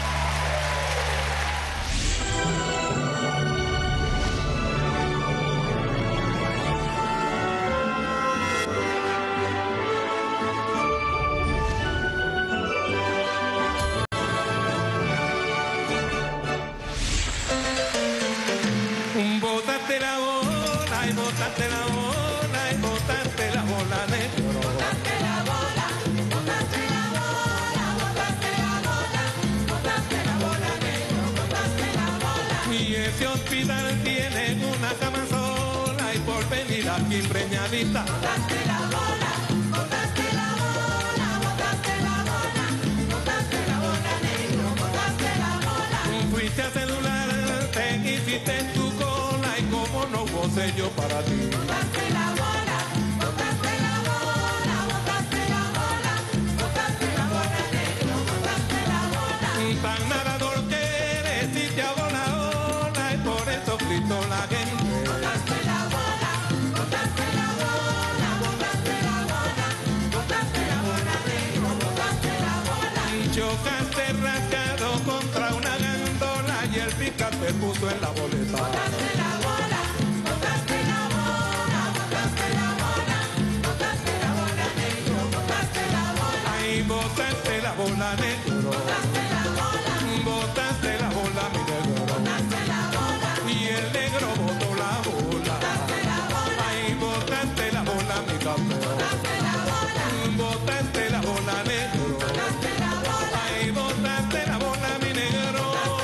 Botaste la bola y botaste la bola y botaste la bola negro. Botaste la bola, botaste la bola, botaste la bola, botaste la bola negro, botaste la bola. Y ese hospital tiene una cama sola y por venir aquí preñadita. Botaste la bola, botaste la bola, botaste la bola, botaste la bola negro, botaste la bola. Fuiste a celular, te hiciste en tu cola y como no hubo sello para ti. Botaste la bola, botaste la bola, botaste la bola, botaste la bola negro, botaste la bola. Tan nadador que eres y te hago la ola y por eso gritó la gente. Botaste la bola, botaste la bola, botaste la bola, botaste la bola negro, botaste la bola. Chocaste rascado contra una gandola y el pica te puso en la boleta. Botaste la bola, botaste la bola, botaste la bola, botaste la bola negro, botaste la bola. Ahí botaste la bola negro. Botaste la bola, Botaste la bola mi negro. botaste la bola, Y el negro botó la bola. botaste la bola, Ahí botaste la bola mi campeón. botaste la bola, Botaste la bola negro. botaste la bola, Ahí botaste la bola mi negro.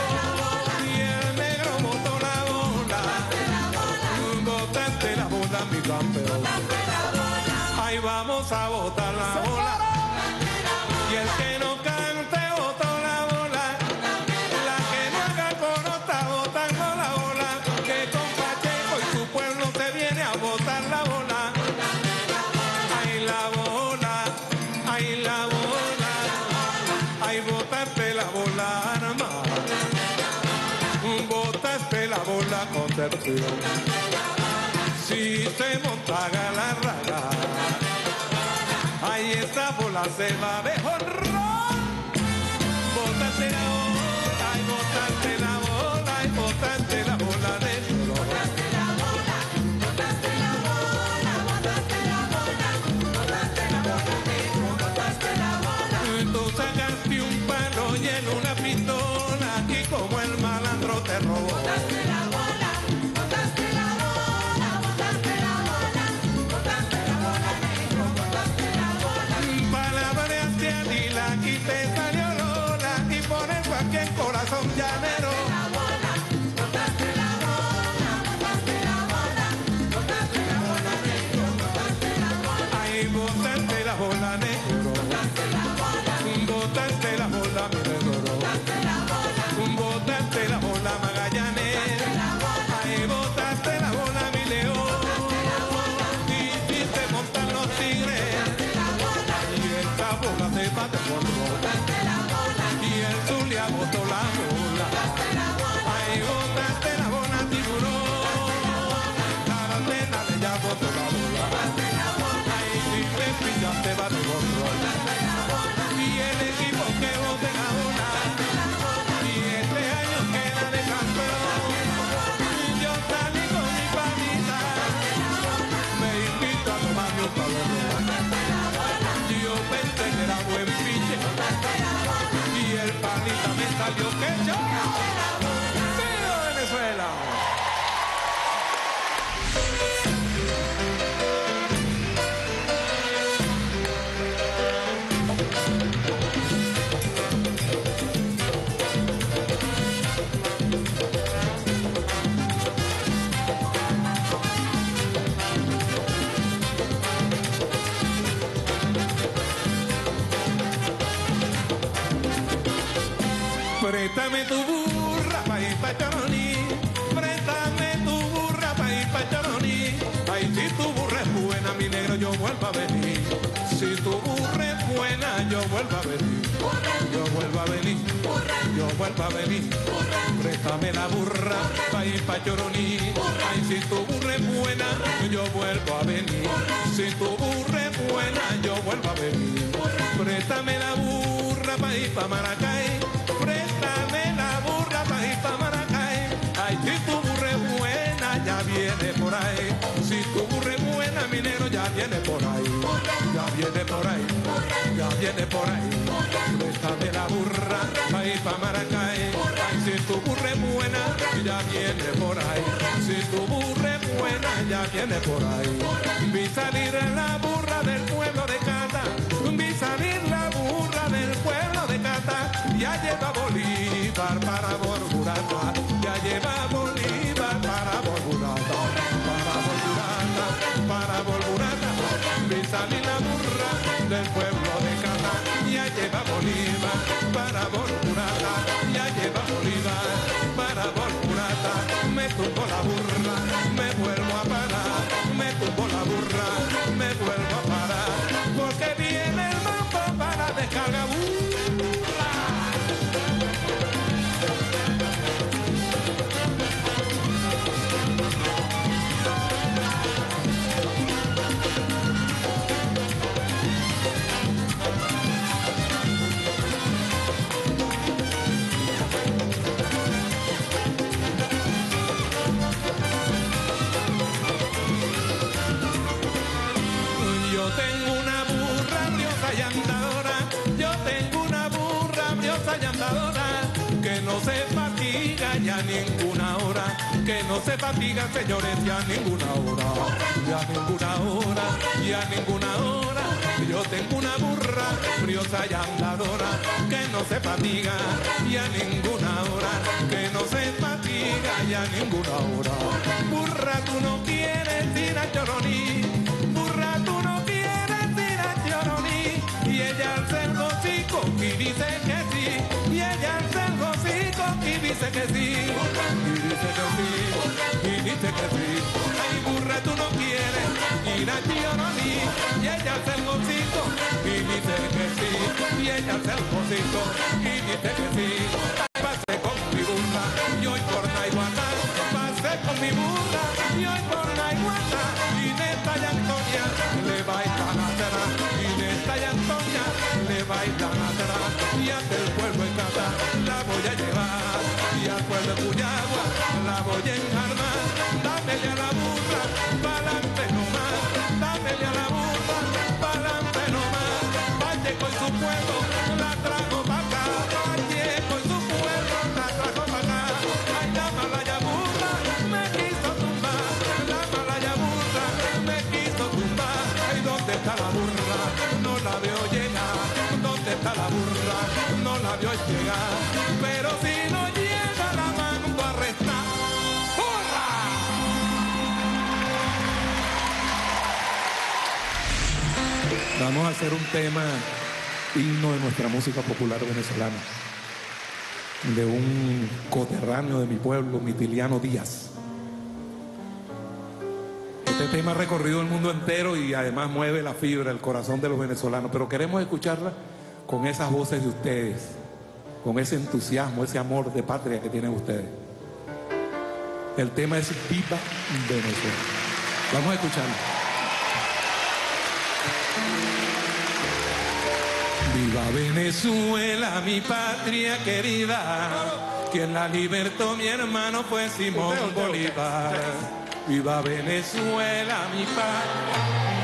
Y el negro botó la bola. Botaste la bola mi campeón. Ahí vamos a botar la bola. Y el que no cante botó la bola. La que no haga coro está botando la bola. Que con Pacheco y su pueblo se viene a botar la bola. Ahí la bola, ahí la bola. Ahí botaste la bola, nada más. Botaste la bola. Concepción. Si se monta Galarraga, ahí esta bola se va de jonrón. Bótate la bola, y bótate la bola, y bótate la bola de oro. Botaste la bola, botaste la bola, botaste la bola, botaste la bola negro, botaste la bola. Tú sacaste un palo y en una pistola, aquí como el malandro te robó. Botaste la bola, botaste la bola, botaste la bola, botaste la bola negro, botaste la bola. Palabreaste a Dila y te salió Lola, y por eso aquí en corazón llanero. Botaste la bola, botaste la bola, botaste la bola negro, botaste la bola. Ahí botaste la bola negro, Botaste la bola, botaste la bola mi tesoro, botaste la bola, botaste la bola Magallanes, ahí botaste la bola mi león, y si te montan los tigres, y esta bola se bate por botaste la bola, y el Zulia botó la bola, ahí botaste la bola tiburón, la bandera de ya botó la bola, ahí si te pillaste bate por y el equipo que bote la bola, y este año queda de campeón, yo salí con mi panita, me invito a tomarme un pabellón, yo pensé que era buen piche, y el panita me salió que yo, ¡viva Venezuela! Préstame tu burra pa' ir pa' Choroní, préstame tu burra pa' ir pa' Choroní. Ay, si tu burra es buena, mi negro, yo vuelvo a venir. Si tu burra es buena, yo vuelvo a venir. Yo vuelvo a venir, yo vuelvo a venir. Préstame la burra pa' ir pa' Choroní. Ay, si tu burra es buena, yo vuelvo a venir. Si tu burra es buena, yo vuelvo a venir. Préstame la burra pa' ir pa' Maracay. Préstame la burra pa' ir pa' Maracay. Ay, si tu burra es buena, ya viene por ahí. Si tu burra es buena, mi negro, ya viene por ahí. Ya viene por ahí, ya viene por ahí. Préstame la burra pa' ir pa' Maracay. Ay, si tu burra es buena, ya viene por ahí. Si tu burra es buena, ya viene por ahí. Vi salir la burra del pueblo de Cata. Vi salir la burra del pueblo de Cata. Ya lleva Bolívar para Borburata, ya lleva Bolívar para Borburata, para Borburata, para Borburata. Vi salir la burra del pueblo de Cata, ya lleva Bolívar para Borburata, ya lleva Bolívar para Borburata. Me tumbo la burra, me vuelvo a parar, me tumbo la burra, me vuelvo a parar, porque viene el mambo para descargar. Yo tengo una burra briosa y andadora, yo tengo una burra briosa y andadora, que no se fatiga ya ninguna hora, que no se fatiga, señores, ya ninguna hora, ya ninguna hora, ya ninguna hora. Yo tengo una burra briosa y andadora, que no se fatiga ya ninguna hora, que no se fatiga ya ninguna hora. Burra, tú no quieres ir a Choroní, burra, tú no quieres ir a Choroní, y ella alza el hocico y dice que sí, y ella alza el hocico y dice que sí, y dice que sí, y dice que sí. Ay, burra, tú no quieres ir a Choroní, y ella alza el hocico y dice que sí, y ella alza el hocico y dice que sí. Pasé con mi burra y hoy por Naiguatá, pasé con mi burra, y hoy por la iguana, Ineta y Antonia, le bailan atrás, Ineta y Antonia, le bailan atrás, y ante el pueblo en casa la voy a llevar, y al pueblo de Cuyagua la voy a enjarmar, dámele a la burra, pa'lante nomás, dámele a la burra, pa'lante nomás, Vallejo y su pueblo la trajo pa' acá, Vallejo y su pueblo la trajo pa' acá, ay la malaya burra me quiso tumbar, la malaya burra me quiso tumbar, ay ¿dónde está la burra? No la veo llegar, ¿dónde está la burra? No la veo llegar, pero si no llega la mando a arrestar. ¡Burra! Vamos a hacer un tema himno de nuestra música popular venezolana, de un coterráneo de mi pueblo, Mitiliano Díaz. Este tema ha recorrido el mundo entero y además mueve la fibra, el corazón de los venezolanos, pero queremos escucharla con esas voces de ustedes, con ese entusiasmo, ese amor de patria que tienen ustedes. El tema es Viva Venezuela. Vamos a escucharlo. Viva Venezuela, mi patria querida, quien la libertó mi hermano fue Simón Bolívar. Viva Venezuela, mi patria.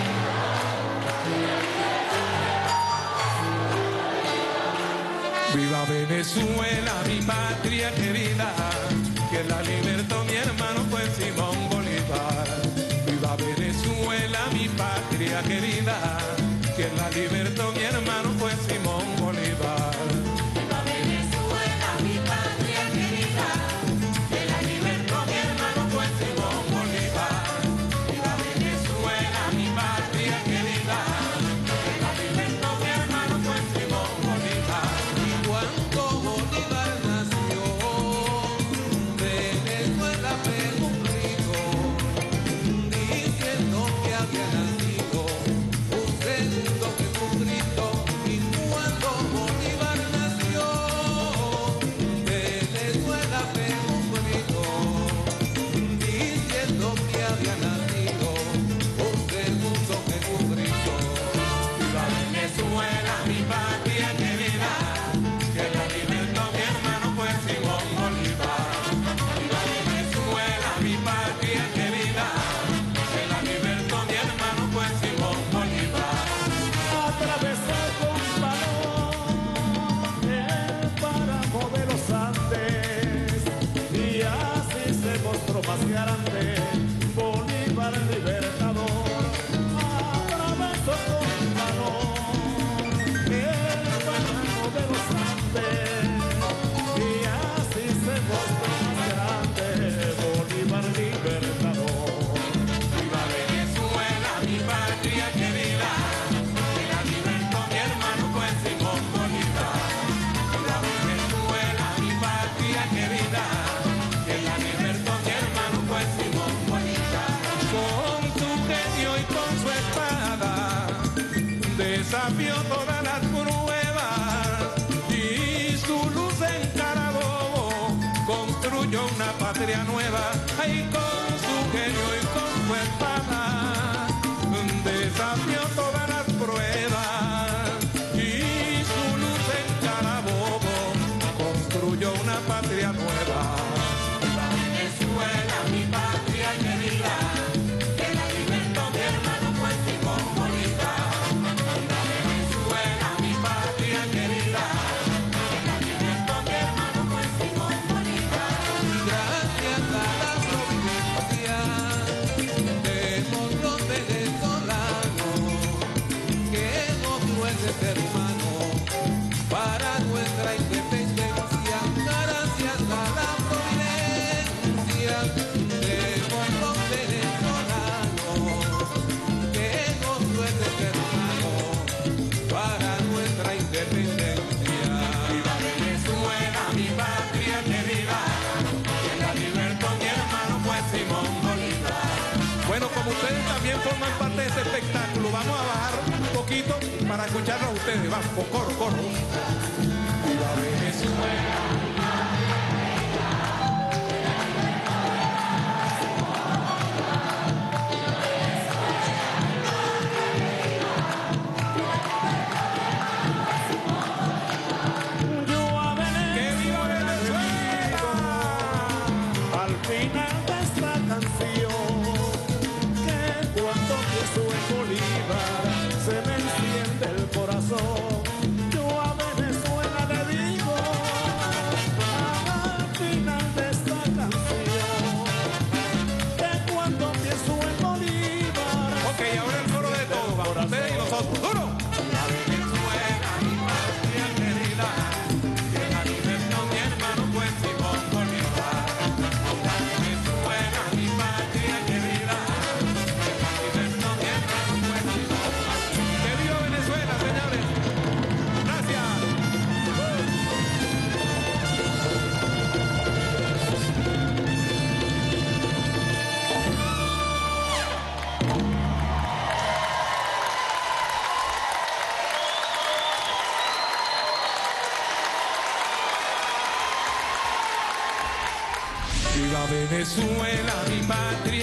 Viva Venezuela, mi patria querida, quien la libertó mi hermano fue Simón Bolívar. Viva Venezuela, mi patria querida, quien la libertó mi hermano fue Simón Bolívar. Viva Venezuela, mi patria querida, que la libertó mi hermano fue Simón Bolívar. Viva Venezuela, mi patria querida, que la libertó mi hermano fue Simón Bolívar. Y cuando Bolívar nació, Venezuela pegó un grito, diciendo que había nacido un segundo Jesucristo. Y cuando Bolívar nació, Venezuela pegó un grito, diciendo que había nacido un segundo Jesucristo. Viva Venezuela, mi patria querida, que la libertó mi hermano fue Simón Bolívar. Viva Venezuela, mi patria querida, que la libertó mi hermano fue Simón Bolívar. Atravesó con valor el páramo de los Andes y así se mostró más grande Bolívar libertador. Atravesó con valor el páramo de los Andes y así se mostró más grande Bolívar libertador. Viva Venezuela, mi patria querida, que la libertó mi hermano fue Simón Bolívar. Viva Venezuela, mi patria querida, que la libertó mi hermano fue Simón Bolívar. Con su genio y con su espada desafió todas las pruebas y su luz en Carabobo construyó una patria nueva. Ay, con su genio y con su espada desafió todas las pruebas y su luz en Carabobo construyó una patria nueva. Viva Venezuela, mi patria querida, que la libertó mi hermano fue Simón Bolívar. Viva Venezuela, mi patria querida, que la libertó mi hermano fue Simón Bolívar. Gracias a la providencia de los venezolanos que nos ese ser humano para nuestra independencia. Gracias a la providencia de los venezolanos que nos ese ser humano para nuestra independencia. Viva Venezuela, mi patria querida, que la libertó mi hermano fue Simón Bolívar. Bueno, como ustedes también forman parte de este espectáculo, vamos a bajar un poquito para escucharlos a ustedes. Vamos, coro, coro. Viva Venezuela. Venezuela, mi patria.